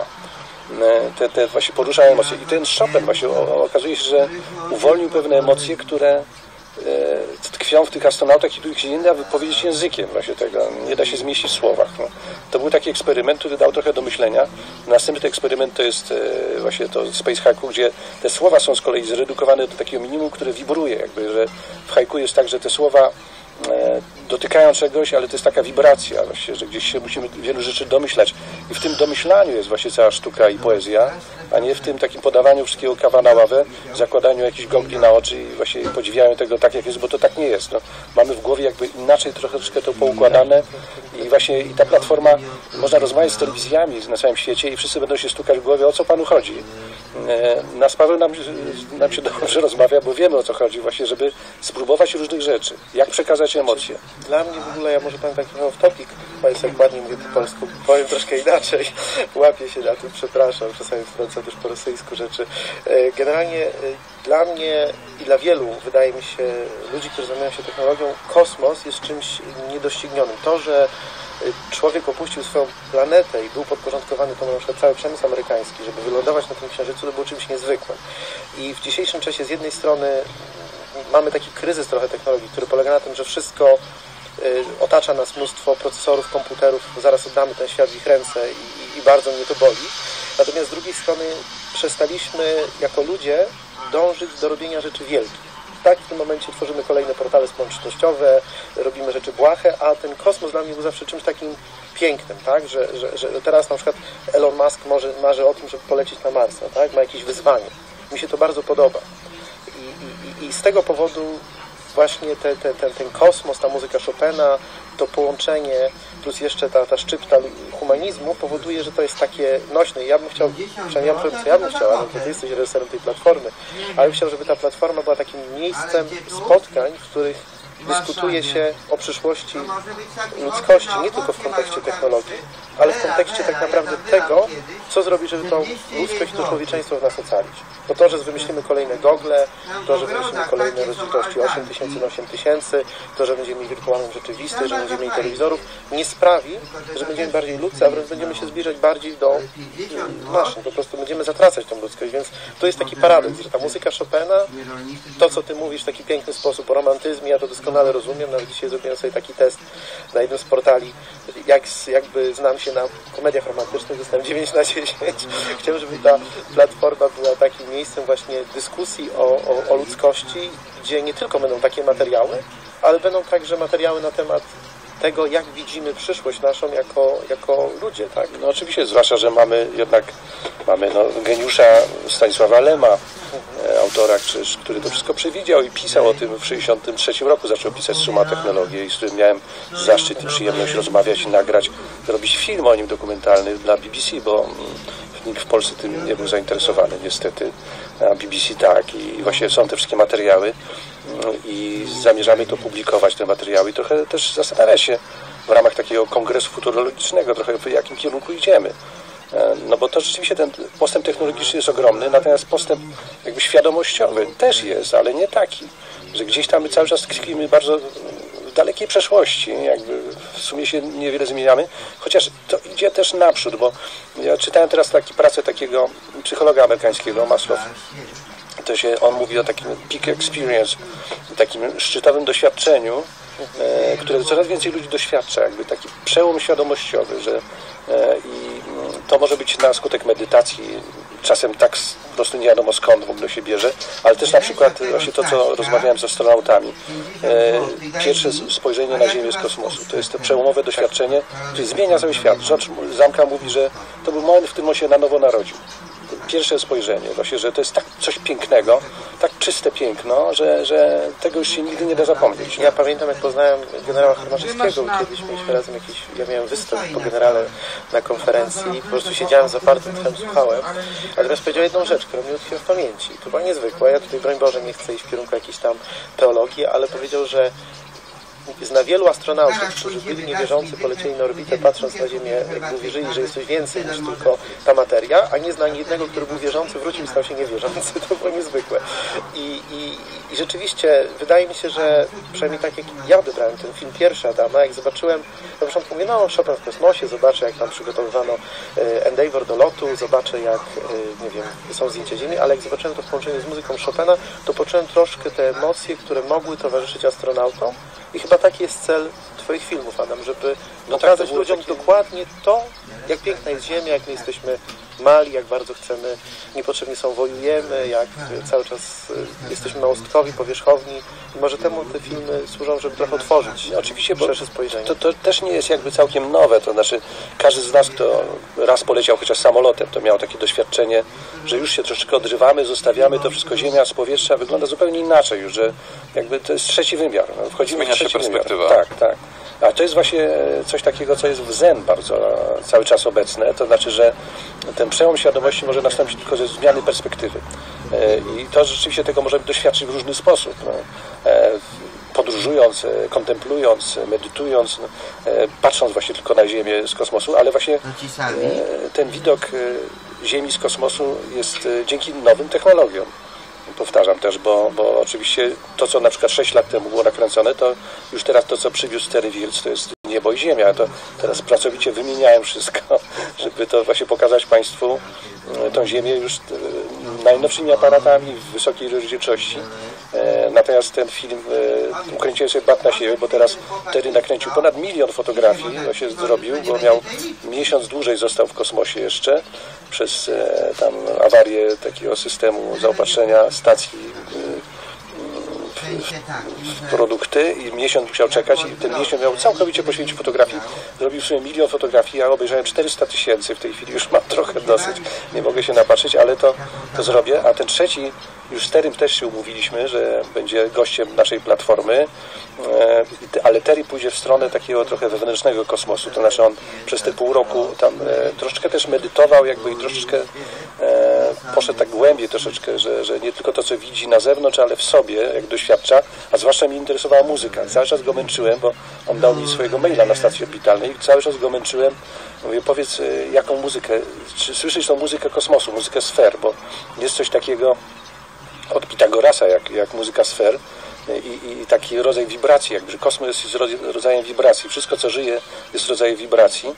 Te właśnie poruszają emocje. I ten Chopin właśnie okazuje się, że uwolnił pewne emocje, które tkwią w tych astronautach i których się nie da wypowiedzieć językiem właśnie tego, nie da się zmieścić w słowach. No. To był taki eksperyment, który dał trochę do myślenia. Następny eksperyment to jest właśnie to Space Haiku, gdzie te słowa są z kolei zredukowane do takiego minimum, które wibruje, jakby, że w haiku jest tak, że te słowa dotykają czegoś, ale to jest taka wibracja właśnie, że gdzieś się musimy wielu rzeczy domyślać i w tym domyślaniu jest właśnie cała sztuka i poezja, a nie w tym takim podawaniu wszystkiego kawa na ławę, zakładaniu jakichś gogli na oczy i właśnie podziwianiu tego tak jak jest, bo to tak nie jest. No, mamy w głowie jakby inaczej troszeczkę to poukładane i właśnie i ta platforma, można rozmawiać z telewizjami na całym świecie i wszyscy będą się stukać w głowie, o co panu chodzi. Na Paweł nam się dobrze rozmawia, bo wiemy o co chodzi właśnie, żeby spróbować różnych rzeczy, jak przekazać emocje. Dla mnie w ogóle, ja może powiem taki off-topic, bo jest jak ładnie mówię po polsku, powiem troszkę inaczej, łapię się na tym, przepraszam, czasami wtrącam też po rosyjsku rzeczy. Generalnie dla mnie i dla wielu, wydaje mi się, ludzi, którzy zajmują się technologią, kosmos jest czymś niedoścignionym. To, że człowiek opuścił swoją planetę i był podporządkowany temu na przykład cały przemysł amerykański, żeby wylądować na tym Księżycu, to było czymś niezwykłym. I w dzisiejszym czasie z jednej strony mamy taki kryzys trochę technologii, który polega na tym, że wszystko otacza nas mnóstwo procesorów, komputerów, zaraz oddamy ten świat w ich ręce i bardzo mnie to boli. Natomiast z drugiej strony przestaliśmy jako ludzie dążyć do robienia rzeczy wielkich. Tak, w tym momencie tworzymy kolejne portale społecznościowe, robimy rzeczy błahe, a ten kosmos dla mnie był zawsze czymś takim pięknym, tak? Że teraz na przykład Elon Musk marzy o tym, żeby polecieć na Marsa, tak? Ma jakieś wyzwanie. Mi się to bardzo podoba. I z tego powodu właśnie ten kosmos, ta muzyka Chopina, to połączenie, plus jeszcze ta szczypta humanizmu powoduje, że to jest takie nośne. I ja bym chciał, przynajmniej ja bym chciał, ale ty jesteś reżyserem tej platformy, ale bym chciał, żeby ta platforma była takim miejscem spotkań, w których dyskutuje się o przyszłości ludzkości, nie tylko w kontekście technologii, ale w kontekście tak naprawdę tego, co zrobić, żeby tą ludzkość i to człowieczeństwo w nas ocalić. Bo to, że wymyślimy kolejne gogle, to, że wymyślimy kolejne rozdzielczości 8000 na 8000, to, że będziemy mieli wirtualną rzeczywistość, że będziemy mieli telewizorów, nie sprawi, że będziemy bardziej ludzcy, a wręcz będziemy się zbliżać bardziej do maszyn. Po prostu będziemy zatracać tą ludzkość, więc to jest taki paradoks, że ta muzyka Chopina, to, co ty mówisz w taki piękny sposób o romantyzmie, ja to doskonale rozumiem, nawet dzisiaj zrobiłem sobie taki test na jednym z portali, jakby znam się na komediach romantycznych, dostałem 9 na 10. Chciałem, żeby ta platforma była takim miejscem właśnie dyskusji o ludzkości, gdzie nie tylko będą takie materiały, ale będą także materiały na temat tego, jak widzimy przyszłość naszą jako ludzie, tak? No oczywiście, zwłaszcza, że mamy geniusza Stanisława Lema, autora, który to wszystko przewidział i pisał o tym w 1963 roku, zaczął pisać Suma Technologię i z którym miałem zaszczyt i przyjemność rozmawiać i nagrać, zrobić film o nim dokumentalny dla BBC, bo nikt w Polsce tym nie był zainteresowany niestety, a BBC tak i właśnie są te wszystkie materiały i zamierzamy to publikować, te materiały i trochę też zastanawiać się w ramach takiego kongresu futurologicznego trochę w jakim kierunku idziemy. No bo to rzeczywiście ten postęp technologiczny jest ogromny, natomiast postęp jakby świadomościowy też jest, ale nie taki, że gdzieś tam my cały czas tkwimy bardzo w dalekiej przeszłości, jakby w sumie się niewiele zmieniamy, chociaż to idzie też naprzód, bo ja czytałem teraz pracę takiego psychologa amerykańskiego, Maslow. On mówi o takim peak experience, takim szczytowym doświadczeniu, które coraz więcej ludzi doświadcza, jakby taki przełom świadomościowy, że i to może być na skutek medytacji, czasem tak po prostu nie wiadomo skąd w ogóle się bierze, ale też na przykład właśnie to, co rozmawiałem z astronautami. Pierwsze spojrzenie na Ziemię z kosmosu. To jest to przełomowe doświadczenie, które zmienia cały świat. George Zamka mówi, że to był moment, w którym on się na nowo narodził. Pierwsze spojrzenie, właśnie, że to jest tak coś pięknego, tak czyste piękno, że tego już się nigdy nie da zapomnieć. Ja pamiętam, jak poznałem generała Harmaczewskiego, kiedyś mieliśmy razem ja miałem występ po generale na konferencji, po prostu siedziałem zapartym tchem, słuchałem, natomiast powiedział jedną rzecz, która mi utkwiła w pamięci. To była niezwykła, ja tutaj, broń Boże, nie chcę iść w kierunku jakiejś tam teologii, ale powiedział, że zna wielu astronautów, którzy byli niewierzący, polecieli na orbitę, patrząc na Ziemię, jakby uwierzyli, że jest coś więcej niż tylko ta materia, a nie zna ani jednego, który był wierzący, wrócił i stał się niewierzący. To było niezwykłe. I rzeczywiście wydaje mi się, że przynajmniej tak jak ja odebrałem ten film pierwszy Adama, jak zobaczyłem, na początku mówię, no Chopin w kosmosie, zobaczę jak tam przygotowywano Endeavour do lotu, zobaczę jak, nie wiem, są zdjęcia Ziemi, ale jak zobaczyłem to w połączeniu z muzyką Chopina, to poczułem troszkę te emocje, które mogły towarzyszyć astronautom i chyba taki jest cel Twoich filmów, Adam, żeby pokazać ludziom dokładnie to, jak piękna jest Ziemia, jak my jesteśmy mali, jak bardzo chcemy, niepotrzebnie wojujemy, jak cały czas jesteśmy małostkowi, powierzchowni. I może temu te filmy służą, żeby trochę otworzyć oczywiście, bo szersze spojrzenie. To też nie jest jakby całkiem nowe, to znaczy każdy z nas, kto raz poleciał chociaż samolotem, to miał takie doświadczenie, że już się troszeczkę odrywamy, zostawiamy to wszystko, Ziemia z powietrza wygląda zupełnie inaczej już, że jakby to jest trzeci wymiar. Wchodzimy w trzeci wymiar. Tak. A to jest właśnie coś takiego, co jest w Zen bardzo cały czas obecne, to znaczy, że ten przełom świadomości może nastąpić tylko ze zmiany perspektywy. I to rzeczywiście tego możemy doświadczyć w różny sposób. Podróżując, kontemplując, medytując, patrząc właśnie tylko na Ziemię z kosmosu, ale właśnie ten widok Ziemi z kosmosu jest dzięki nowym technologiom. Powtarzam też, bo oczywiście to, co na przykład 6 lat temu było nakręcone, to już teraz to, co przywiózł Terry Wills, to jest niebo i ziemia. To teraz pracowicie wymieniałem wszystko, żeby to właśnie pokazać Państwu tą Ziemię już najnowszymi aparatami w wysokiej rozdzielczości. Natomiast ten film ukręciłem nakręciłem sobie bat na siebie, bo teraz Terry nakręcił ponad 1 milion fotografii, to się zrobił, bo miał miesiąc dłużej został w kosmosie jeszcze przez tam awarię takiego systemu zaopatrzenia stacji w produkty i miesiąc musiał czekać i ten miesiąc miał całkowicie poświęcić fotografii. Zrobił sobie 1 milion fotografii, ja obejrzałem 400 000, w tej chwili już mam trochę dosyć, nie mogę się napatrzeć, ale to zrobię, a ten trzeci już z Terrym też się umówiliśmy, że będzie gościem naszej platformy, ale Terry pójdzie w stronę takiego trochę wewnętrznego kosmosu, to znaczy on przez te pół roku tam troszeczkę też medytował jakby i troszeczkę poszedł tak głębiej troszeczkę, że nie tylko to, co widzi na zewnątrz, ale w sobie, jak doświadcza, a zwłaszcza mnie interesowała muzyka. Cały czas go męczyłem, bo on dał mi swojego maila na stacji orbitalnej i cały czas go męczyłem. Mówię, powiedz, jaką muzykę, czy słyszysz tą muzykę kosmosu, muzykę sfer, bo jest coś takiego od Pitagorasa, jak muzyka sfer i taki rodzaj wibracji, jakby kosmos jest rodzajem wibracji. Wszystko, co żyje, jest rodzajem wibracji.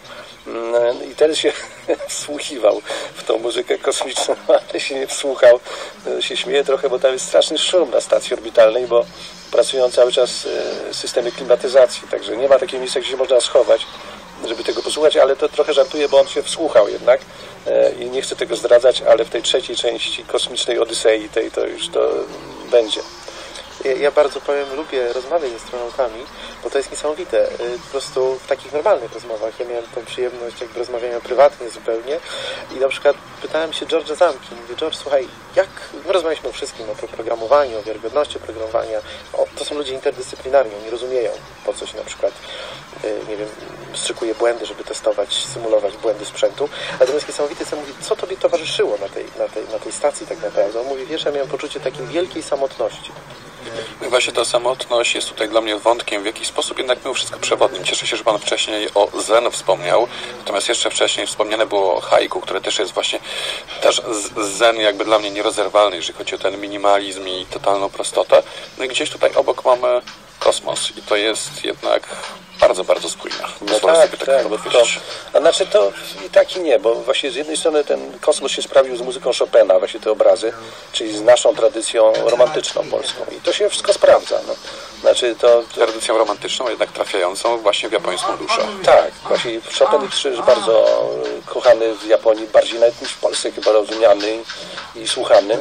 I teraz się wsłuchiwał w tą muzykę kosmiczną, ale się nie wsłuchał. Się śmieje trochę, bo tam jest straszny szum na stacji orbitalnej, bo pracują cały czas systemy klimatyzacji, także nie ma takiego miejsca, gdzie się można schować, żeby tego posłuchać, ale to trochę żartuję, bo on się wsłuchał jednak i nie chcę tego zdradzać, ale w tej trzeciej części kosmicznej Odysei tej to już to będzie. Ja bardzo lubię rozmawiać z astronautami, bo to jest niesamowite. Po prostu w takich normalnych rozmowach ja miałem tą przyjemność jakby rozmawiania prywatnie zupełnie i na przykład pytałem się George'a Zamki, mówię, George, słuchaj, my rozmawialiśmy o wszystkim, o programowaniu, o wiarygodności oprogramowania. To są ludzie interdyscyplinarni, oni rozumieją, po co się na przykład, nie wiem, strzykuje błędy, żeby testować, symulować błędy sprzętu. Natomiast niesamowite, co mówi, co tobie towarzyszyło na tej stacji tak naprawdę. On mówi, wiesz, ja miałem poczucie takiej wielkiej samotności. I właśnie ta samotność jest tutaj dla mnie wątkiem, w jaki sposób jednak mimo wszystko przewodnim. Cieszę się, że Pan wcześniej o Zen wspomniał, natomiast jeszcze wcześniej wspomniane było haiku, które też jest właśnie też Zen jakby dla mnie nierozerwalny, jeżeli chodzi o ten minimalizm i totalną prostotę. No i gdzieś tutaj obok mamy kosmos i to jest jednak bardzo, bardzo spójne. No tak, a znaczy to i tak i nie, bo właśnie z jednej strony ten kosmos się sprawił z muzyką Chopina, właśnie te obrazy, czyli z naszą tradycją romantyczną polską i to się wszystko sprawdza. No. Znaczy tradycją romantyczną, jednak trafiającą właśnie w japońską duszę. Tak, właśnie Chopin jest bardzo kochany w Japonii, bardziej nawet niż w Polsce, chyba rozumiany i słuchany.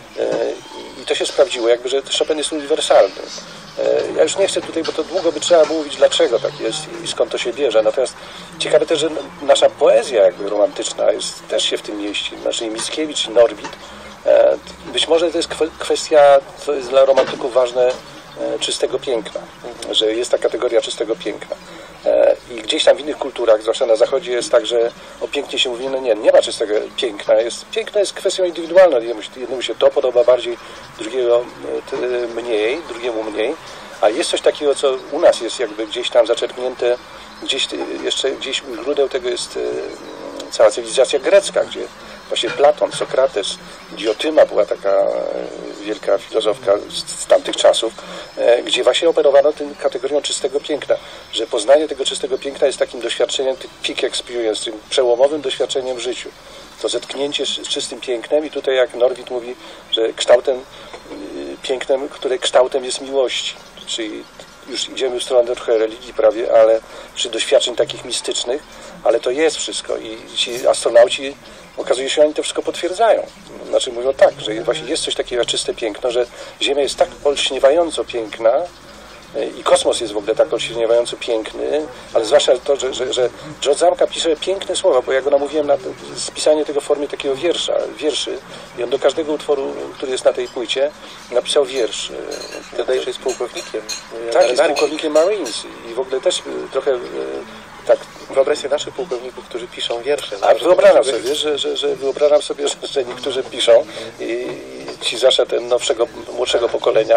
I to się sprawdziło, jakby, że Chopin jest uniwersalny. Ja już nie chcę tutaj, bo to długo by trzeba mówić, dlaczego tak jest i skąd to się bierze. Natomiast ciekawe też, że nasza poezja jakby romantyczna też się w tym mieści. Znaczy Mickiewicz i Norwid. Być może to jest kwestia, to jest dla romantyków ważne, czystego piękna. Że jest ta kategoria czystego piękna. I gdzieś tam w innych kulturach, zwłaszcza na zachodzie, jest tak, że o pięknie się mówi, no nie ma czystego piękna. Piękno jest kwestią indywidualną. Jednemu się to podoba bardziej, drugiego drugiemu mniej. A jest coś takiego, co u nas jest jakby gdzieś tam zaczerpnięte, gdzieś u źródeł tego jest cała cywilizacja grecka, gdzie właśnie Platon, Sokrates, Diotyma była taka wielka filozofka z tamtych czasów, gdzie właśnie operowano tym kategorią czystego piękna, że poznanie tego czystego piękna jest takim doświadczeniem, peak experience, tym przełomowym doświadczeniem w życiu. To zetknięcie z czystym pięknem i tutaj jak Norwid mówi, że pięknem, które kształtem jest miłości, czyli już idziemy w stronę trochę religii prawie, ale przy doświadczeń takich mistycznych, ale to jest wszystko i ci astronauci, okazuje się, oni to wszystko potwierdzają. Znaczy mówią tak, że właśnie jest coś takiego jak czyste piękno, że Ziemia jest tak olśniewająco piękna i kosmos jest w ogóle tak olśniewająco piękny, ale zwłaszcza to, że George Zamka pisze piękne słowa, bo ja go namówiłem na spisanie tego w formie takiego wierszy i on do każdego utworu, który jest na tej płycie, napisał wiersz. Wydaje się, że jest pułkownikiem. Tak, jest pułkownikiem Marines i w ogóle też trochę tak. Wyobraź sobie naszych pułkowników, którzy piszą wiersze. A wyobrażam sobie, że niektórzy piszą i ci zawsze ten młodszego pokolenia,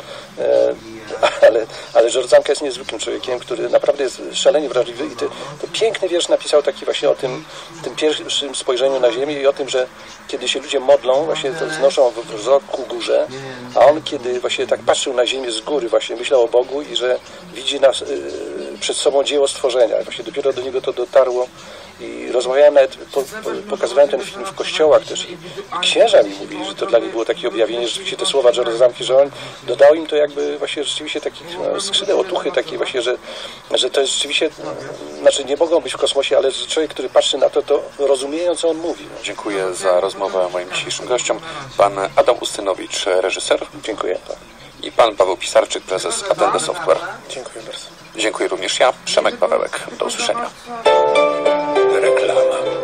ale George Zamka jest niezwykłym człowiekiem, który naprawdę jest szalenie wrażliwy i to piękny wiersz napisał taki właśnie o tym pierwszym spojrzeniu na Ziemię i o tym, że kiedy się ludzie modlą, właśnie to wznoszą wzrok ku górze, a on kiedy właśnie tak patrzył na Ziemię z góry, właśnie myślał o Bogu i że widzi nas przed sobą dzieło stworzenia. Właśnie dopiero do niego to dotarło i rozmawiałem nawet, pokazywałem ten film w kościołach też i księża mi mówili, że to dla nich było takie objawienie, że rzeczywiście te słowa George Zamki, że on dodał im to jakby właśnie rzeczywiście takich skrzydeł, otuchy takiej właśnie, że to jest rzeczywiście, znaczy nie mogą być w kosmosie, ale że człowiek, który patrzy na to, to rozumieją, co on mówi. Dziękuję za rozmowę moim dzisiejszym gościom. Pan Adam Ustynowicz, reżyser. Dziękuję. I pan Paweł Pisarczyk, prezes Attenda Software. Dziękuję bardzo. Dziękuję również ja, Przemek Pawełek. Do usłyszenia. Reklama.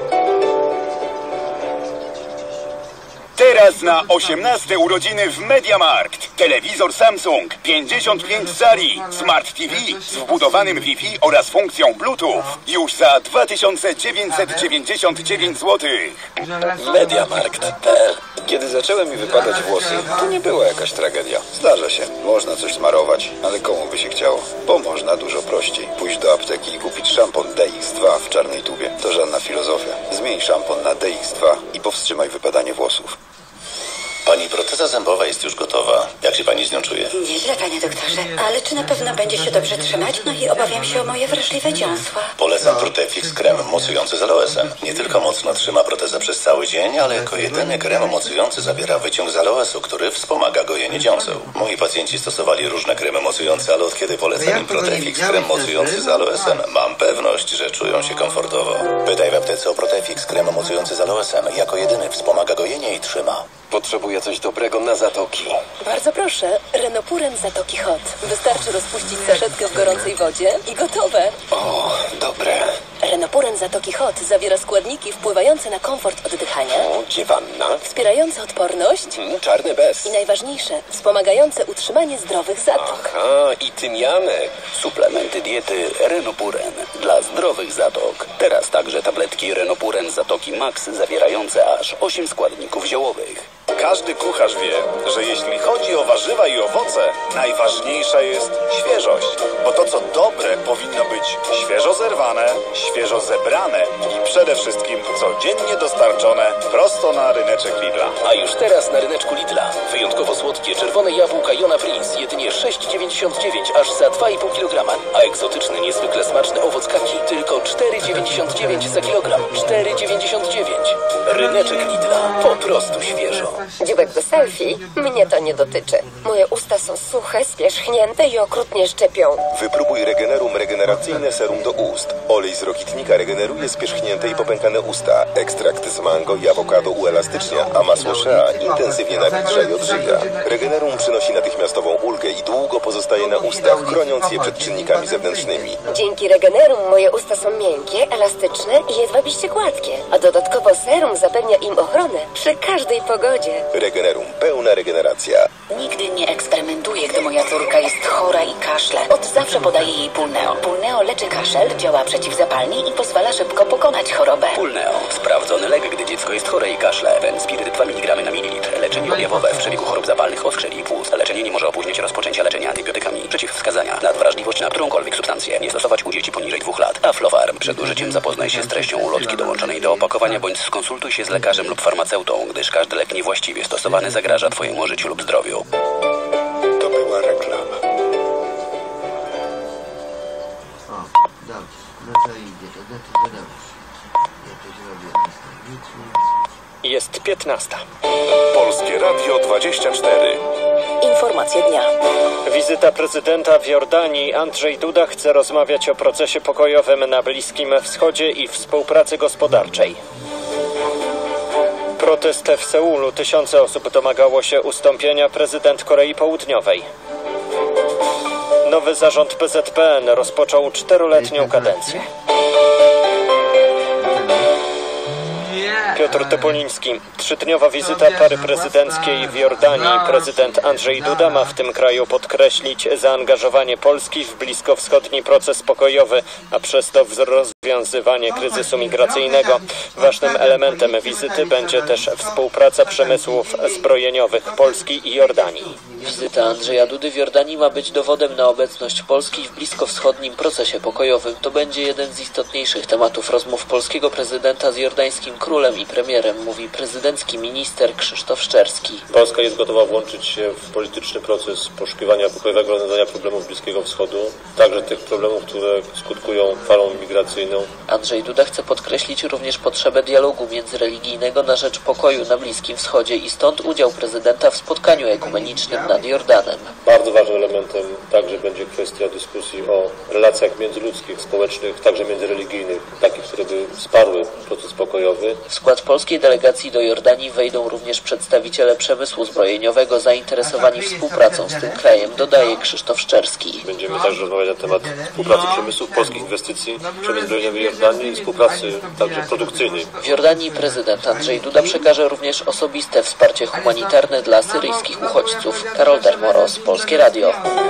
Teraz na 18 urodziny w MediaMarkt. Telewizor Samsung 55 cali, Smart TV z wbudowanym Wi-Fi oraz funkcją Bluetooth. Już za 2999 zł. MediaMarkt.pl. Kiedy zaczęły mi wypadać włosy, to nie była jakaś tragedia. Zdarza się, można coś smarować, ale komu by się chciało? Bo można dużo prościej. Pójść do apteki i kupić szampon DX2 w czarnej tubie. To żadna filozofia. Zmień szampon na DX2 i powstrzymaj wypadanie włosów. Pani proteza zębowa jest już gotowa. Jak się pani z nią czuje? Nieźle, panie doktorze. Ale czy na pewno będzie się dobrze trzymać? No i obawiam się o moje wrażliwe dziąsła. Polecam Protefix krem mocujący z aloesem. Nie tylko mocno trzyma protezę przez cały dzień, ale jako jedyny krem mocujący zawiera wyciąg z aloesu, który wspomaga gojenie dziąseł. Moi pacjenci stosowali różne kremy mocujące, ale od kiedy polecam im Protefix krem mocujący z aloesem, mam pewność, że czują się komfortowo. Pytaj w aptece o Protefix krem mocujący z aloesem. Jako jedyny wspomaga gojenie i trzyma. Potrzebuję coś dobrego na zatoki. Bardzo proszę, Renopuren Zatoki Hot. Wystarczy rozpuścić saszetkę w gorącej wodzie i gotowe. O, dobre. Renopuren Zatoki Hot zawiera składniki wpływające na komfort oddychania. O, dziewanna. Wspierające odporność. Czarny bez. I najważniejsze, wspomagające utrzymanie zdrowych zatok. Aha, i tymianek. Suplementy diety Renopuren dla zdrowych zatok. Teraz także tabletki Renopuren Zatoki Max zawierające aż 8 składników ziołowych. Każdy kucharz wie, że jeśli chodzi o warzywa i owoce, najważniejsza jest świeżość. Bo to, co dobre, powinno być świeżo zerwane, świeżo zebrane i przede wszystkim codziennie dostarczone prosto na ryneczek Lidla. A już teraz na ryneczku Lidla wyjątkowo słodkie czerwone jabłka Jona Prince jedynie 6,99 aż za 2,5 kg, a egzotyczny, niezwykle smaczny owoc kaki tylko 4,99 za kilogram. 4,99. Ryneczek Lidla. Po prostu świeżo. Dziubek do selfie? Mnie to nie dotyczy. Moje usta są suche, spierzchnięte i okrutnie szczypią. Wypróbuj Regenerum regeneracyjne serum do ust. Olej z rokitnika regeneruje spierzchnięte i popękane usta. Ekstrakt z mango i awokado uelastycznia, a masło shea intensywnie nawilża i odżywia. Regenerum przynosi natychmiastową ulgę i długo pozostaje na ustach, chroniąc je przed czynnikami zewnętrznymi. Dzięki Regenerum moje usta są miękkie, elastyczne i jedwabiście gładkie. A dodatkowo serum zapewnia im ochronę przy każdej pogodzie. Regenerum. Pełna regeneracja. Nigdy nie eksperymentuję, gdy moja córka jest chora i kaszle. Od zawsze podaję jej Pulneo. Pulneo leczy kaszel, działa przeciwzapalnie i pozwala szybko pokonać chorobę. Pulneo. Sprawdzony lek, gdy dziecko jest chore i kaszle. Benspiryt 2 mg na mililitr. Leczenie objawowe w przebiegu chorób zapalnych oskrzeli i płuc. Leczenie nie może opóźnić rozpoczęcia leczenia antybiotykami. Przeciwwskazania. Nadwrażliwość na którąkolwiek substancję. Nie stosować u dzieci poniżej 2 lat. Aflofarm. Przed użyciem zapoznaj się z treścią ulotki dołączonej do opakowania bądź skonsultuj się z lekarzem lub farmaceutą, gdyż każdy lek niewłaściwie stosowany zagraża Twojemu życiu lub zdrowiu. To była reklama. O, dobrze. No to idzie, to znaczy, że dobrze. Ja to zrobię ustawicznie. Jest 15. Polskie Radio 24. Informacje dnia. Wizyta prezydenta w Jordanii. Andrzej Duda chce rozmawiać o procesie pokojowym na Bliskim Wschodzie i współpracy gospodarczej. Protest w Seulu. Tysiące osób domagało się ustąpienia prezydent Korei Południowej. Nowy zarząd PZPN rozpoczął 4-letnią kadencję. Piotr Topoliński. 3-dniowa wizyta pary prezydenckiej w Jordanii. Prezydent Andrzej Duda ma w tym kraju podkreślić zaangażowanie Polski w bliskowschodni proces pokojowy, a przez to rozwiązywanie kryzysu migracyjnego. Ważnym elementem wizyty będzie też współpraca przemysłów zbrojeniowych Polski i Jordanii. Wizyta Andrzeja Dudy w Jordanii ma być dowodem na obecność Polski w bliskowschodnim procesie pokojowym. To będzie jeden z istotniejszych tematów rozmów polskiego prezydenta z jordańskim królem i premierem, mówi prezydencki minister Krzysztof Szczerski. Polska jest gotowa włączyć się w polityczny proces poszukiwania pokojowego rozwiązania problemów Bliskiego Wschodu, także tych problemów, które skutkują falą migracyjną. Andrzej Duda chce podkreślić również potrzebę dialogu międzyreligijnego na rzecz pokoju na Bliskim Wschodzie i stąd udział prezydenta w spotkaniu ekumenicznym nad Jordanem. Bardzo ważnym elementem także będzie kwestia dyskusji o relacjach międzyludzkich, społecznych, także międzyreligijnych, takich, które by wsparły proces pokojowy. W skład polskiej delegacji do Jordanii wejdą również przedstawiciele przemysłu zbrojeniowego zainteresowani współpracą z tym krajem, dodaje Krzysztof Szczerski. Będziemy także rozmawiać na temat współpracy przemysłu, polskich inwestycji, przemysł zbrojeniowy w Jordanii i współpracy także produkcyjnej. W Jordanii prezydent Andrzej Duda przekaże również osobiste wsparcie humanitarne dla syryjskich uchodźców. Karol Dermoros, Polskie Radio.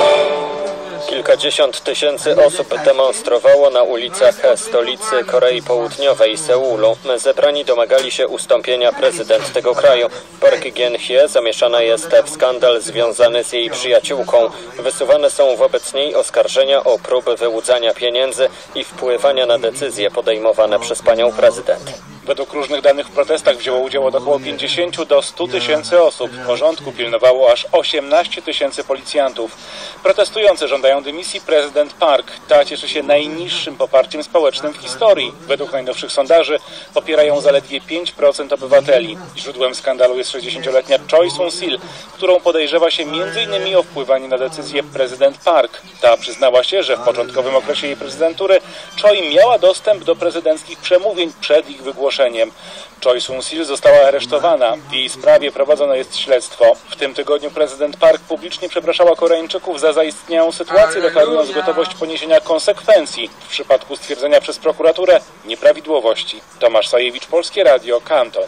Kilkadziesiąt tysięcy osób demonstrowało na ulicach stolicy Korei Południowej, Seulu. Zebrani domagali się ustąpienia prezydent tego kraju. Park Geun-hye zamieszana jest w skandal związany z jej przyjaciółką. Wysuwane są wobec niej oskarżenia o próby wyłudzania pieniędzy i wpływania na decyzje podejmowane przez panią prezydent. Według różnych danych w protestach wzięło udział od około 50 do 100 tysięcy osób. Porządku pilnowało aż 18 tysięcy policjantów. Protestujący żądają dymisji prezydent Park. Ta cieszy się najniższym poparciem społecznym w historii. Według najnowszych sondaży popierają zaledwie 5% obywateli. Źródłem skandalu jest 60-letnia Choi Soon-sil, którą podejrzewa się m.in. o wpływanie na decyzję prezydent Park. Ta przyznała się, że w początkowym okresie jej prezydentury Choi miała dostęp do prezydenckich przemówień przed ich wygłoszeniem. Choi Soon-sil została aresztowana. W jej sprawie prowadzone jest śledztwo. W tym tygodniu prezydent Park publicznie przepraszała Koreańczyków za zaistniałą sytuację, deklarując gotowość poniesienia konsekwencji w przypadku stwierdzenia przez prokuraturę nieprawidłowości. Tomasz Sajewicz, Polskie Radio, Kanton.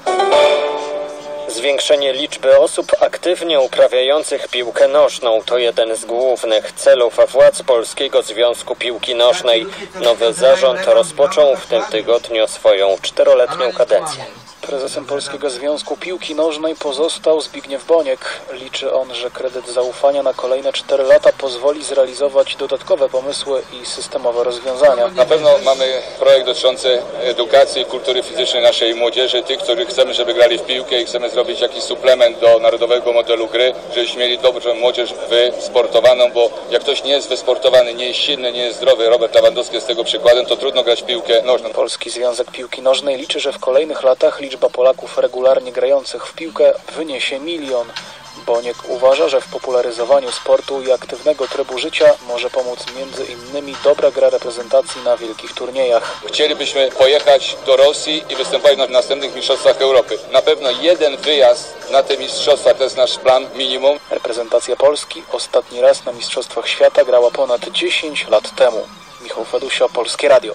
Zwiększenie liczby osób aktywnie uprawiających piłkę nożną to jeden z głównych celów władz Polskiego Związku Piłki Nożnej. Nowy zarząd rozpoczął w tym tygodniu swoją 4-letnią kadencję. Prezesem Polskiego Związku Piłki Nożnej pozostał Zbigniew Boniek. Liczy on, że kredyt zaufania na kolejne 4 lata pozwoli zrealizować dodatkowe pomysły i systemowe rozwiązania. Na pewno mamy projekt dotyczący edukacji i kultury fizycznej naszej młodzieży, tych, których chcemy, żeby grali w piłkę i chcemy zrobić jakiś suplement do narodowego modelu gry, żebyśmy mieli dobrą młodzież wysportowaną, bo jak ktoś nie jest wysportowany, nie jest silny, nie jest zdrowy, Robert Lewandowski jest tego przykładem, to trudno grać w piłkę nożną. Polski Związek Piłki Nożnej liczy, że w kolejnych latach liczba Polaków regularnie grających w piłkę wyniesie 1 000 000. Boniek uważa, że w popularyzowaniu sportu i aktywnego trybu życia może pomóc m.in. dobra gra reprezentacji na wielkich turniejach. Chcielibyśmy pojechać do Rosji i występować na następnych mistrzostwach Europy. Na pewno jeden wyjazd na te mistrzostwa to jest nasz plan minimum. Reprezentacja Polski ostatni raz na mistrzostwach świata grała ponad 10 lat temu. Michał Fedusio, Polskie Radio.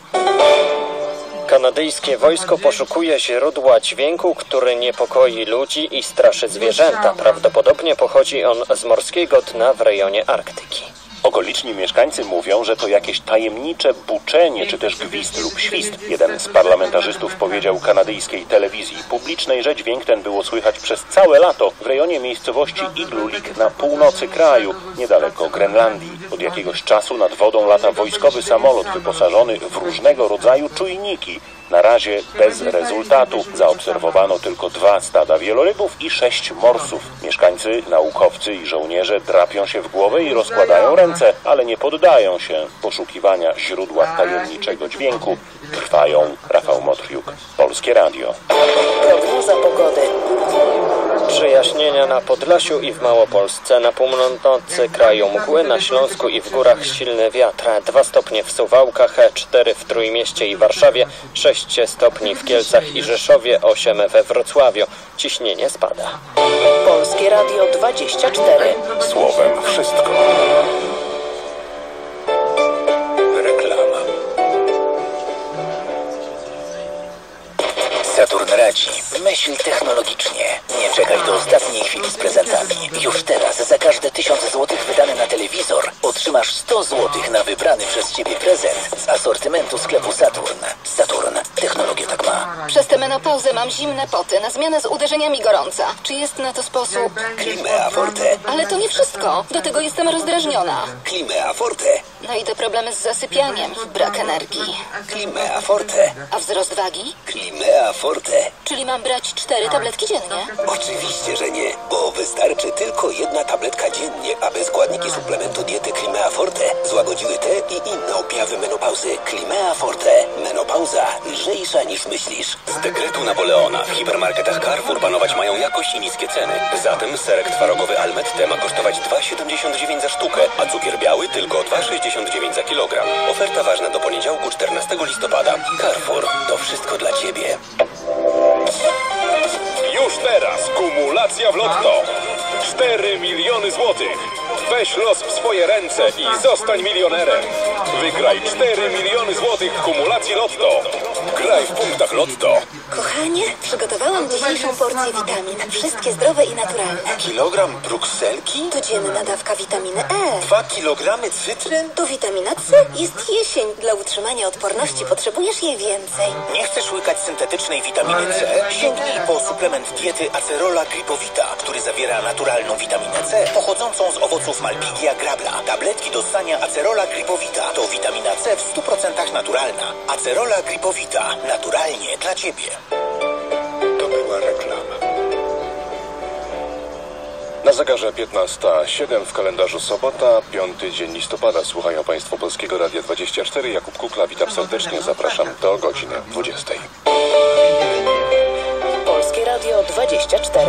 Kanadyjskie wojsko poszukuje źródła dźwięku, który niepokoi ludzi i straszy zwierzęta. Prawdopodobnie pochodzi on z morskiego dna w rejonie Arktyki. Okoliczni mieszkańcy mówią, że to jakieś tajemnicze buczenie, czy też gwizd lub świst. Jeden z parlamentarzystów powiedział kanadyjskiej telewizji publicznej, że dźwięk ten było słychać przez całe lato w rejonie miejscowości Igloolik na północy kraju, niedaleko Grenlandii. Od jakiegoś czasu nad wodą lata wojskowy samolot wyposażony w różnego rodzaju czujniki. Na razie bez rezultatu. Zaobserwowano tylko 2 stada wielorybów i 6 morsów. Mieszkańcy, naukowcy i żołnierze drapią się w głowę i rozkładają ręce, ale nie poddają się. Poszukiwania źródła tajemniczego dźwięku trwają. Rafał Motriuk, Polskie Radio. Prognoza pogody. Przejaśnienia na Podlasiu i w Małopolsce, na północy kraju mgły, na Śląsku i w górach silny wiatr, 2 stopnie w Suwałkach, 4 w Trójmieście i Warszawie, 6 stopni w Kielcach i Rzeszowie, 8 we Wrocławiu. Ciśnienie spada. Polskie Radio 24. Słowem wszystko. Saturn radzi. Myśl technologicznie. Nie czekaj do ostatniej chwili z prezentami. Już teraz za każde 1000 zł wydane na telewizor otrzymasz 100 zł na wybrany przez Ciebie prezent z asortymentu sklepu Saturn. Saturn. Technologia tak ma. Przez tę menopauzę mam zimne poty na zmianę z uderzeniami gorąca. Czy jest na to sposób? Climea Forte. Ale to nie wszystko. Do tego jestem rozdrażniona. Climea Forte. No i to problemy z zasypianiem, brak energii. Climea Forte. A wzrost wagi? Climea Forte. Czyli mam brak brać 4 tabletki dziennie? Oczywiście, że nie, bo wystarczy tylko 1 tabletka dziennie, aby składniki suplementu diety Climea Forte złagodziły te i inne objawy menopauzy. Climea Forte. Menopauza lżejsza niż myślisz. Z dekretu Napoleona w hipermarketach Carrefour panować mają jakość i niskie ceny. Zatem serek twarogowy Almette ma kosztować 2,79 za sztukę, a cukier biały tylko 2,69 za kilogram. Oferta ważna do poniedziałku 14 listopada. Carrefour. To wszystko dla Ciebie. Już teraz kumulacja w Lotto. 4 miliony złotych. Weź los w swoje ręce i zostań milionerem. Wygraj 4 miliony złotych w kumulacji Lotto. Graj w punktach Lotto. Kochanie, przygotowałam dzisiejszą porcję witamin. Wszystkie zdrowe i naturalne. Kilogram brukselki? To dzienna dawka witaminy E. 2 kilogramy cytryn? To witamina C. Jest jesień. Dla utrzymania odporności potrzebujesz jej więcej. Nie chcesz łykać syntetycznej witaminy C? Sięgnij po suplement diety Acerola Gripowita, który zawiera naturalną witaminę C pochodzącą z owoców Malpighia grabla. Tabletki do ssania Acerola Gripowita to witamina C w 100% naturalna. Acerola Gripowita. Naturalnie dla Ciebie. To była reklama. Na zegarze 15:07 w kalendarzu sobota, 5 dzień listopada. Słuchają Państwo Polskiego Radia 24. Jakub Kukla, witam serdecznie. Zapraszam do godziny 20. Polskie Radio 24.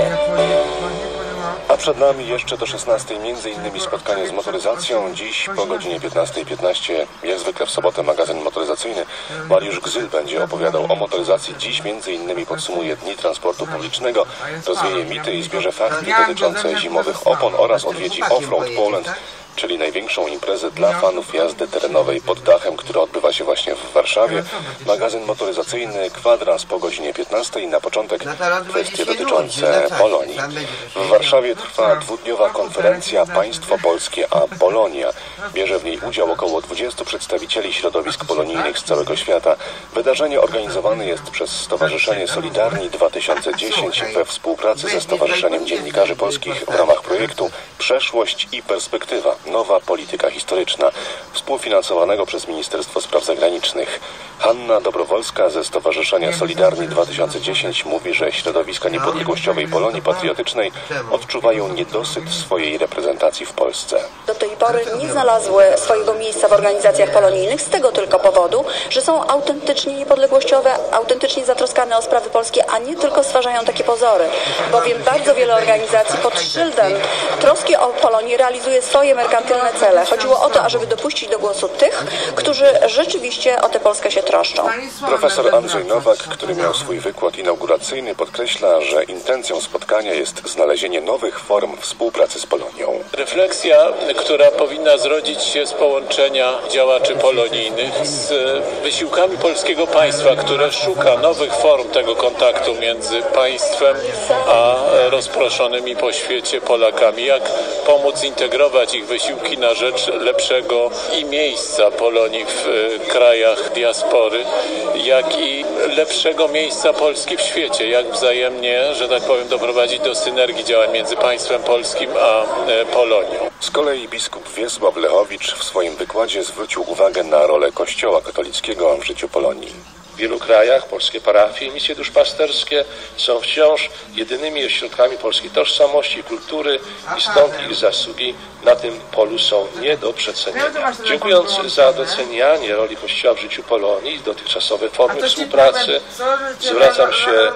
A przed nami jeszcze do 16 m.in. spotkanie z motoryzacją. Dziś po godzinie 15:15, jak zwykle w sobotę, magazyn motoryzacyjny. Mariusz Gzyl będzie opowiadał o motoryzacji. Dziś m.in. podsumuje dni transportu publicznego, rozwieje mity i zbierze fakty dotyczące zimowych opon oraz odwiedzi Offroad Poland, czyli największą imprezę dla fanów jazdy terenowej pod dachem, która odbywa się właśnie w Warszawie. Magazyn motoryzacyjny, kwadrans po godzinie 15. Na początek kwestie dotyczące Polonii. W Warszawie trwa dwudniowa konferencja Państwo Polskie a Polonia. Bierze w niej udział około 20 przedstawicieli środowisk polonijnych z całego świata. Wydarzenie organizowane jest przez Stowarzyszenie Solidarni 2010 we współpracy ze Stowarzyszeniem Dziennikarzy Polskich w ramach projektu Przeszłość i Perspektywa. Nowa polityka historyczna, współfinansowanego przez Ministerstwo Spraw Zagranicznych. Hanna Dobrowolska ze Stowarzyszenia Solidarni 2010 mówi, że środowiska niepodległościowej Polonii patriotycznej odczuwają niedosyt swojej reprezentacji w Polsce. Do tej pory nie znalazły swojego miejsca w organizacjach polonijnych z tego tylko powodu, że są autentycznie niepodległościowe, autentycznie zatroskane o sprawy polskie, a nie tylko stwarzają takie pozory. Bowiem bardzo wiele organizacji pod szyldem troski o Polonię realizuje swoje merkantylne cele. Chodziło o to, ażeby dopuścić do głosu tych, którzy rzeczywiście o tę Polskę się troszczą. Profesor Andrzej Nowak, który miał swój wykład inauguracyjny, podkreśla, że intencją spotkania jest znalezienie nowych form współpracy z Polonią. Refleksja, która powinna zrodzić się z połączenia działaczy polonijnych z wysiłkami polskiego państwa, które szuka nowych form tego kontaktu między państwem a rozproszonymi po świecie Polakami. Jak pomóc integrować ich wysiłki na rzecz lepszego i miejsca Polonii w krajach diaspory, jak i lepszego miejsca Polski w świecie, jak wzajemnie, że tak powiem, doprowadzić do synergii działań między państwem polskim a Polonią. Z kolei biskup Wiesław Lechowicz w swoim wykładzie zwrócił uwagę na rolę Kościoła katolickiego w życiu Polonii. W wielu krajach polskie parafie i misje duszpasterskie są wciąż jedynymi ośrodkami polskiej tożsamości i kultury i stąd ich zasługi na tym polu są nie do przecenienia. Dziękując za docenianie roli Kościoła w życiu Polonii i dotychczasowe formy współpracy, zwracam się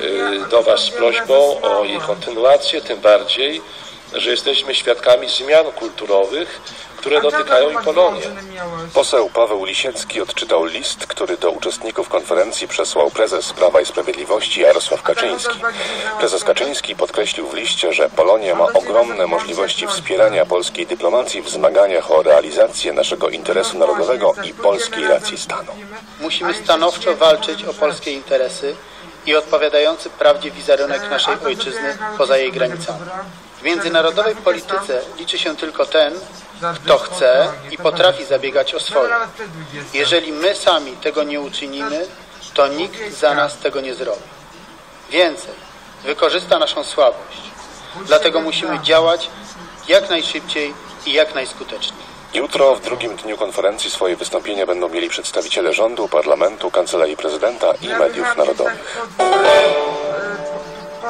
do Was z prośbą o jej kontynuację, tym bardziej, że jesteśmy świadkami zmian kulturowych, które dotykają i Polonię. Poseł Paweł Lisiecki odczytał list, który do uczestników konferencji przesłał prezes Prawa i Sprawiedliwości Jarosław Kaczyński. Prezes Kaczyński podkreślił w liście, że Polonia ma ogromne możliwości wspierania polskiej dyplomacji w zmaganiach o realizację naszego interesu narodowego i polskiej racji stanu. Musimy stanowczo walczyć o polskie interesy i odpowiadający prawdzie wizerunek naszej ojczyzny poza jej granicami. W międzynarodowej polityce liczy się tylko ten, kto chce i potrafi zabiegać o swoje. Jeżeli my sami tego nie uczynimy, to nikt za nas tego nie zrobi. Więcej, wykorzysta naszą słabość. Dlatego musimy działać jak najszybciej i jak najskuteczniej. Jutro, w drugim dniu konferencji, swoje wystąpienia będą mieli przedstawiciele rządu, parlamentu, kancelarii prezydenta i mediów narodowych.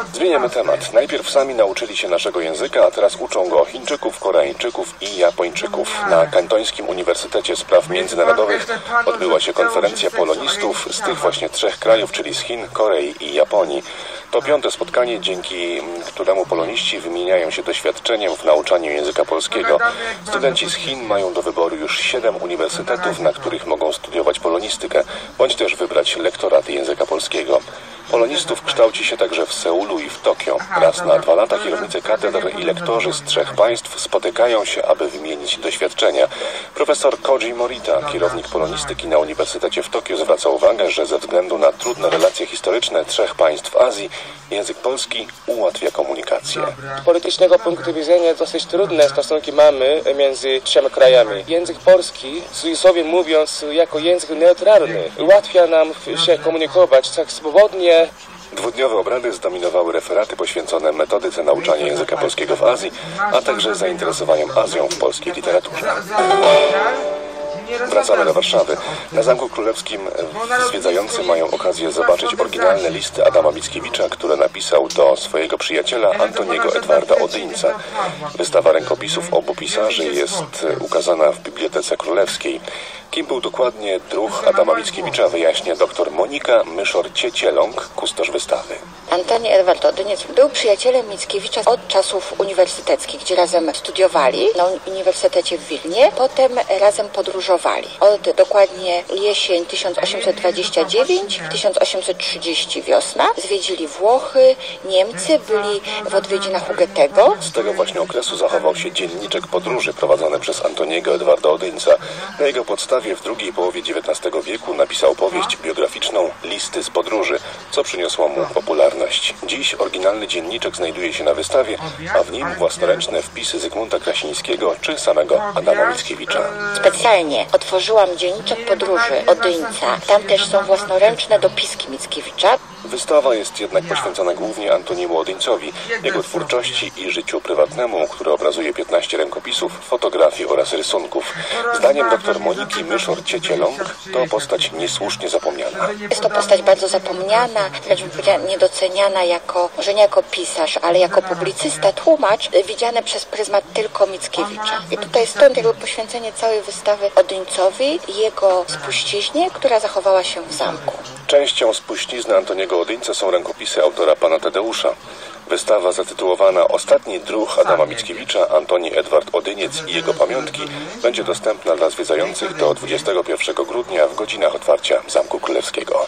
Zmieniamy temat. Najpierw sami nauczyli się naszego języka, a teraz uczą go Chińczyków, Koreańczyków i Japończyków. Na Kantońskim Uniwersytecie Spraw Międzynarodowych odbyła się konferencja polonistów z tych właśnie trzech krajów, czyli z Chin, Korei i Japonii. To 5. spotkanie, dzięki któremu poloniści wymieniają się doświadczeniem w nauczaniu języka polskiego. Studenci z Chin mają do wyboru już 7 uniwersytetów, na których mogą studiować polonistykę, bądź też wybrać lektorat języka polskiego. Polonistów kształci się także w Seulu i w Tokio. Raz na 2 lata kierownicy katedr i lektorzy z 3 państw spotykają się, aby wymienić doświadczenia. Profesor Koji Morita, kierownik polonistyki na Uniwersytecie w Tokio, zwraca uwagę, że ze względu na trudne relacje historyczne 3 państw Azji, język polski ułatwia komunikację. Z politycznego punktu widzenia dosyć trudne stosunki mamy między 3 krajami. Język polski, w cudzysłowie mówiąc, jako język neutralny, ułatwia nam się komunikować tak swobodnie. Dwudniowe obrady zdominowały referaty poświęcone metodyce nauczania języka polskiego w Azji, a także zainteresowaniom Azją w polskiej literaturze. Wracamy do Warszawy. Na Zamku Królewskim zwiedzający mają okazję zobaczyć oryginalne listy Adama Mickiewicza, które napisał do swojego przyjaciela Antoniego Edwarda Odyńca. Wystawa rękopisów obu pisarzy jest ukazana w Bibliotece Królewskiej. Kim był dokładnie druh Adama Mickiewicza, wyjaśnia dr Monika Myszor-Ciecieląg, kustosz wystawy. Antoni Edward Odyniec był przyjacielem Mickiewicza od czasów uniwersyteckich, gdzie razem studiowali na Uniwersytecie w Wilnie, potem razem podróżowali. Od dokładnie jesień 1829, 1830 wiosna zwiedzili Włochy, Niemcy, byli w odwiedzinach u Goethego. Z tego właśnie okresu zachował się dzienniczek podróży prowadzony przez Antoniego Edwarda Odyńca. Na jego podstawie w drugiej połowie XIX wieku napisał powieść biograficzną Listy z podróży, co przyniosło mu popularność. Dziś oryginalny dzienniczek znajduje się na wystawie, a w nim własnoręczne wpisy Zygmunta Krasińskiego czy samego Adama Mickiewicza. Specjalnie otworzyłam dzienniczek podróży Odyńca. Tam też są własnoręczne dopiski Mickiewicza. Wystawa jest jednak poświęcona głównie Antoniemu Odyńcowi, jego twórczości i życiu prywatnemu, który obrazuje 15 rękopisów, fotografii oraz rysunków. Zdaniem dr Moniki Myszor-Ciecieląg to postać niesłusznie zapomniana. Jest to postać bardzo zapomniana, wręcz bym powiedziała niedoceniana jako, może nie jako pisarz, ale jako publicysta, tłumacz, widziany przez pryzmat tylko Mickiewicza. I tutaj stąd jakby poświęcenie całej wystawy Odyńcowi i jego spuściźnie, która zachowała się w zamku. Częścią spuścizny Antoniego Odyńca są rękopisy autora Pana Tadeusza. Wystawa zatytułowana Ostatni druh Adama Mickiewicza, Antoni Edward Odyniec i jego pamiątki będzie dostępna dla zwiedzających do 21 grudnia w godzinach otwarcia Zamku Królewskiego.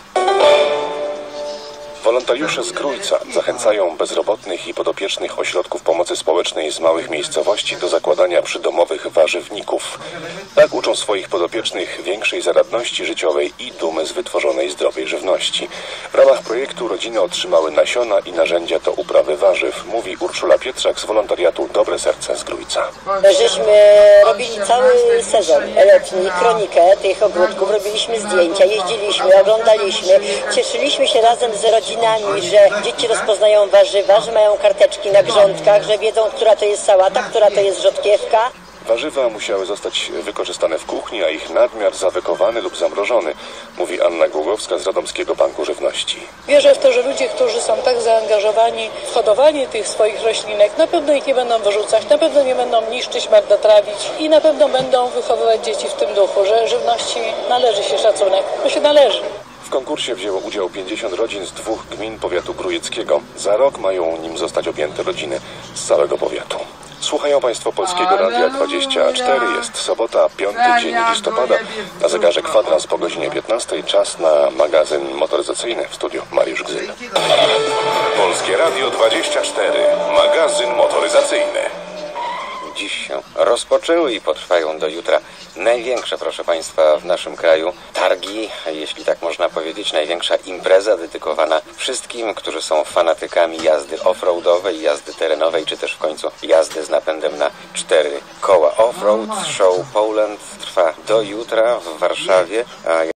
Wolontariusze z Grójca zachęcają bezrobotnych i podopiecznych ośrodków pomocy społecznej z małych miejscowości do zakładania przydomowych warzywników. Tak uczą swoich podopiecznych większej zaradności życiowej i dumy z wytworzonej zdrowej żywności. W ramach projektu rodziny otrzymały nasiona i narzędzia do uprawy warzyw, mówi Urszula Pietrzak z wolontariatu Dobre Serce z Grójca. Żeśmy robili cały sezon letni, kronikę tych ogródków, robiliśmy zdjęcia, jeździliśmy, oglądaliśmy, cieszyliśmy się razem z rodziną, że dzieci rozpoznają warzywa, że mają karteczki na grządkach, że wiedzą, która to jest sałata, która to jest rzodkiewka. Warzywa musiały zostać wykorzystane w kuchni, a ich nadmiar zawekowany lub zamrożony, mówi Anna Głogowska z Radomskiego Banku Żywności. Wierzę w to, że ludzie, którzy są tak zaangażowani w hodowanie tych swoich roślinek, na pewno ich nie będą wyrzucać, na pewno nie będą niszczyć, marnotrawić i na pewno będą wychowywać dzieci w tym duchu, że żywności należy się szacunek, to się należy. W konkursie wzięło udział 50 rodzin z 2 gmin powiatu grójeckiego. Za rok mają nim zostać objęte rodziny z całego powiatu. Słuchają Państwo Polskiego Radia 24. Jest sobota, 5 dzień listopada. Na zegarze kwadrans po godzinie 15. Czas na magazyn motoryzacyjny. W studiu Mariusz Gzyl. Polskie Radio 24. Magazyn motoryzacyjny. Dziś się rozpoczęły i potrwają do jutra największe, proszę Państwa, w naszym kraju targi, jeśli tak można powiedzieć, największa impreza dedykowana wszystkim, którzy są fanatykami jazdy offroadowej, jazdy terenowej, czy też w końcu jazdy z napędem na 4 koła. Offroad Show Poland trwa do jutra w Warszawie, a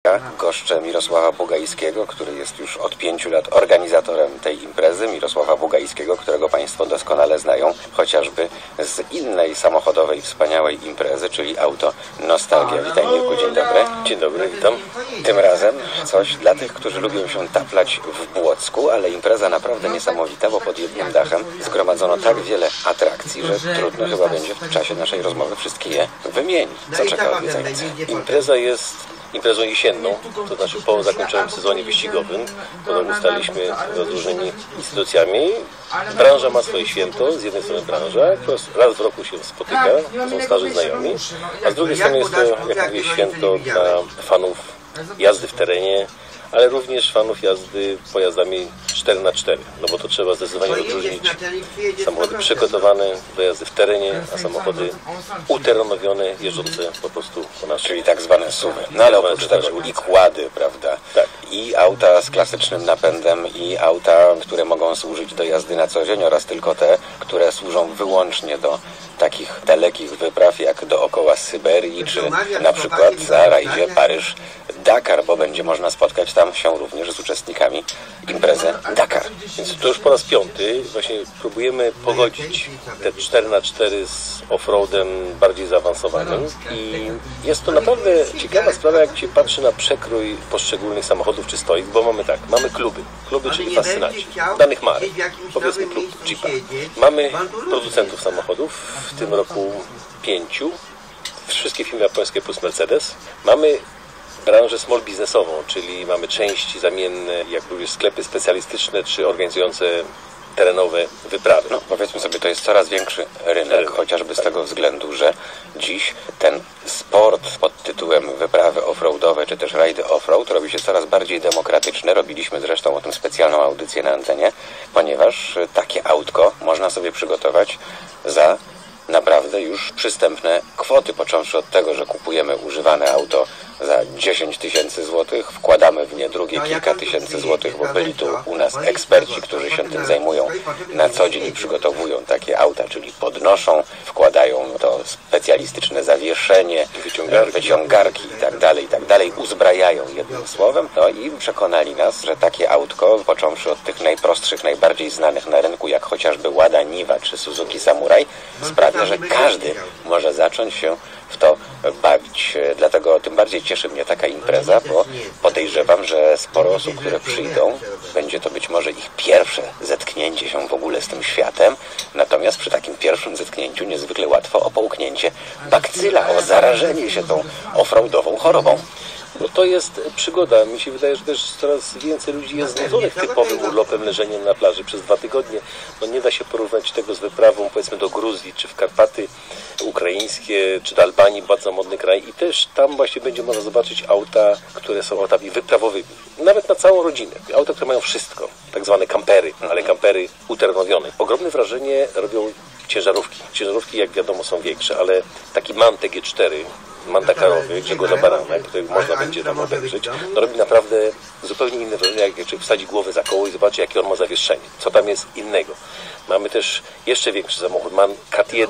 Goszczę Mirosława Bugajskiego, który jest już od 5 lat organizatorem tej imprezy. Mirosława Bugajskiego, którego Państwo doskonale znają, chociażby z innej samochodowej, wspaniałej imprezy, czyli Auto Nostalgia. Witaj, Mirku, dzień dobry. Dzień dobry, witam. Tym razem coś dla tych, którzy lubią się taplać w Błocku, ale impreza naprawdę niesamowita, bo pod jednym dachem zgromadzono tak wiele atrakcji, że trudno chyba będzie w czasie naszej rozmowy wszystkie je wymienić. Co czeka odwiedzających? Impreza jest imprezą jesienną, to znaczy po zakończonym sezonie wyścigowym, którą ustaliliśmy z różnymi instytucjami. Branża ma swoje święto, z jednej strony branża, która raz w roku się spotyka, to są starzy znajomi, a z drugiej strony jest to, jak mówię, święto dla fanów jazdy w terenie, ale również fanów jazdy pojazdami 4x4, no bo to trzeba zdecydowanie odróżnić samochody przygotowane do jazdy w terenie, a samochody uterenowione, jeżdżące po prostu po naszym. Czyli tak zwane SUV-y. No ale oprócz tego i kłady, prawda? Tak. I auta z klasycznym napędem, i auta, które mogą służyć do jazdy na co dzień, oraz tylko te, które służą wyłącznie do takich dalekich wypraw jak dookoła Syberii, czy na przykład za rajdzie Paryż-Dakar, bo będzie można spotkać tam się również z uczestnikami imprezy Dakar. Więc to już po raz 5 właśnie próbujemy pogodzić te 4x4 z offroadem bardziej zaawansowanym i jest to naprawdę ciekawa sprawa, jak się patrzy na przekrój poszczególnych samochodów czy stoik, bo mamy kluby, czyli fascynaci danych marek, powiedzmy klub Jeepa. Mamy producentów samochodów, w tym roku 5, wszystkie firmy japońskie plus Mercedes. Mamy branżę small biznesową, czyli mamy części zamienne, jak również sklepy specjalistyczne czy organizujące terenowe wyprawy. No, powiedzmy sobie, to jest coraz większy rynek, chociażby z tego względu, że dziś ten sport pod tytułem wyprawy offroadowe, czy też rajdy offroad robi się coraz bardziej demokratyczny. Robiliśmy zresztą o tym specjalną audycję na antenie, ponieważ takie autko można sobie przygotować za naprawdę już przystępne kwoty, począwszy od tego, że kupujemy używane auto za 10 tysięcy złotych, wkładamy w nie drugie kilka tysięcy złotych, bo byli tu u nas eksperci, którzy się tym zajmują na co dzień i przygotowują takie auta, czyli podnoszą, wkładają to specjalistyczne zawieszenie, wyciągarki i tak dalej, uzbrajają jednym słowem, no i przekonali nas, że takie autko, począwszy od tych najprostszych, najbardziej znanych na rynku, jak chociażby Lada Niva czy Suzuki Samurai, sprawia, że każdy może zacząć się w to bawić. Dlatego tym bardziej cieszy mnie taka impreza, bo podejrzewam, że sporo osób, które przyjdą, będzie to być może ich pierwsze zetknięcie się w ogóle z tym światem, natomiast przy takim pierwszym zetknięciu niezwykle łatwo o połknięcie bakcyla, o zarażenie się tą offroadową chorobą. No to jest przygoda. Mi się wydaje, że też coraz więcej ludzi jest znudzonych typowym urlopem, leżeniem na plaży przez 2 tygodnie. No nie da się porównać tego z wyprawą, powiedzmy, do Gruzji, czy w Karpaty ukraińskie, czy do Albanii, bardzo modny kraj. I też tam właśnie będzie można zobaczyć auta, które są autami wyprawowymi. Nawet na całą rodzinę. Auta, które mają wszystko. Tak zwane kampery, ale kampery uterenowione. Ogromne wrażenie robią ciężarówki. Ciężarówki, jak wiadomo, są większe, ale taki MAN TG4, MAN Dakarowy, Grzegorza Barana, który można będzie tam obejrzeć, no robi naprawdę zupełnie inne wrażenie, jak człowiek wsadzi głowę za koło i zobaczy, jakie on ma zawieszenie, co tam jest innego. Mamy też jeszcze większy samochód, MAN Cat-1,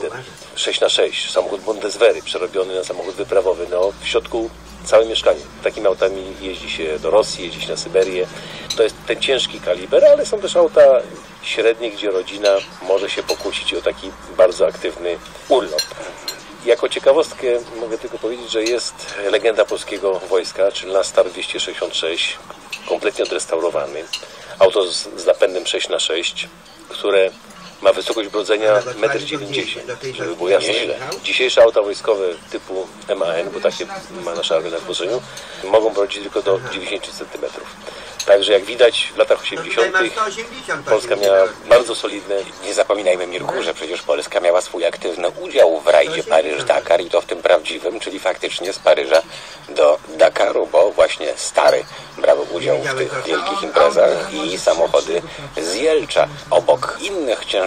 6x6, samochód Bundeswehry, przerobiony na samochód wyprawowy, no w środku całe mieszkanie. Takimi autami jeździ się do Rosji, jeździ się na Syberię. To jest ten ciężki kaliber, ale są też auta średnie, gdzie rodzina może się pokusić o taki bardzo aktywny urlop. Jako ciekawostkę mogę tylko powiedzieć, że jest legenda polskiego wojska, czyli Lastar 266, kompletnie odrestaurowany. Auto z napędem 6x6, które ma wysokość brodzenia 1,90 m, żeby było jasne. Dzisiejsze auta wojskowe typu MAN, bo takie ma nasza armia na zbożeniu, mogą brodzić tylko do 90 cm. Także jak widać w latach 80. Polska miała bardzo solidne... Nie zapominajmy, Mirku, że przecież Polska miała swój aktywny udział w rajdzie Paryż-Dakar i to w tym prawdziwym, czyli faktycznie z Paryża do Dakaru, bo właśnie Stary brał udział w tych wielkich imprezach i samochody z Jelcza. Obok innych ciężarów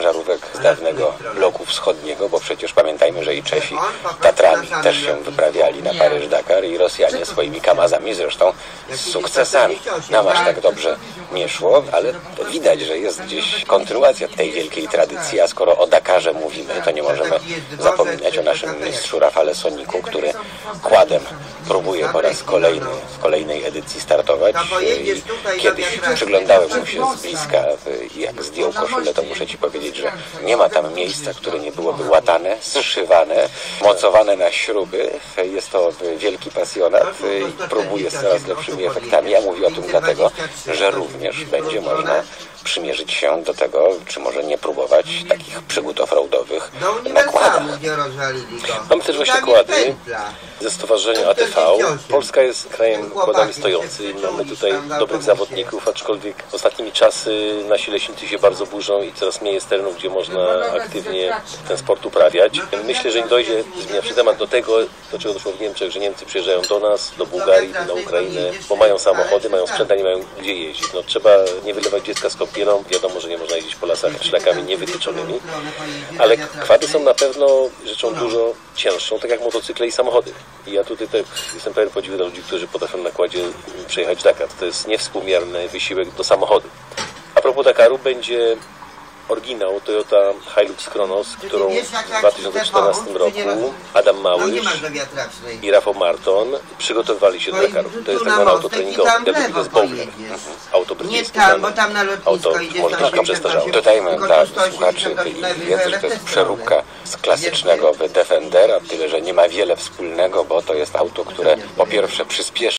ciężarówek z dawnego bloku wschodniego, bo przecież pamiętajmy, że i Czesi Tatrami też się wyprawiali na Paryż-Dakar i Rosjanie swoimi Kamazami, zresztą z sukcesami. Nam aż tak dobrze nie szło, ale widać, że jest gdzieś kontynuacja tej wielkiej tradycji, a skoro o Dakarze mówimy, to nie możemy zapominać o naszym mistrzu Rafale Soniku, który quadem próbuje po raz kolejny w kolejnej edycji startować. Kiedyś przyglądałem mu się z bliska, jak zdjął koszulę, to muszę Ci powiedzieć, że nie ma tam miejsca, które nie byłoby łatane, zszywane, mocowane na śruby. Jest to wielki pasjonat i próbuje z coraz lepszymi efektami. Ja mówię o tym dlatego, że również będzie można przymierzyć się do tego, czy może nie próbować takich przygód offroadowych na kładach. Mamy też właśnie kłady ze stowarzyszenia ATV. Polska jest krajem kładami stojącym. Mamy tutaj dobrych zawodników, aczkolwiek ostatnimi czasy nasi leśnicy się bardzo burzą i coraz mniej jest terenów, gdzie można aktywnie ten sport uprawiać. Myślę, że nie dojdzie, zmieniawszy temat, do tego, do czego doszło w Niemczech, że Niemcy przyjeżdżają do nas, do Bułgarii, na Ukrainę, bo mają samochody, mają sprzęt, a nie mają gdzie jeździć. No, trzeba nie wylewać dziecka z kąpielą. Wiadomo, że nie można jeździć po lasach szlakami niewytyczonymi, ale kwady są na pewno rzeczą dużo cięższą, tak jak motocykle i samochody. I ja tutaj tak jestem pełen podziwu dla ludzi, którzy potrafią na kładzie przejechać Dakar. To jest niewspółmierny wysiłek do samochodu. A propos Dakaru, będzie oryginał Toyota Hilux Kronos, którą w 2014 roku Adam Małysz i Rafał Marton przygotowywali się do Dakaru. To jest tak zwany auto treningowe. To jest Bowler. Auto brytyjskie, auto może troszkę przestarzałe. Dodajmy dla słuchaczy wiedzy, że to jest przeróbka z klasycznego Defendera, tyle że nie ma wiele wspólnego, bo to jest auto, które po pierwsze przyspieszy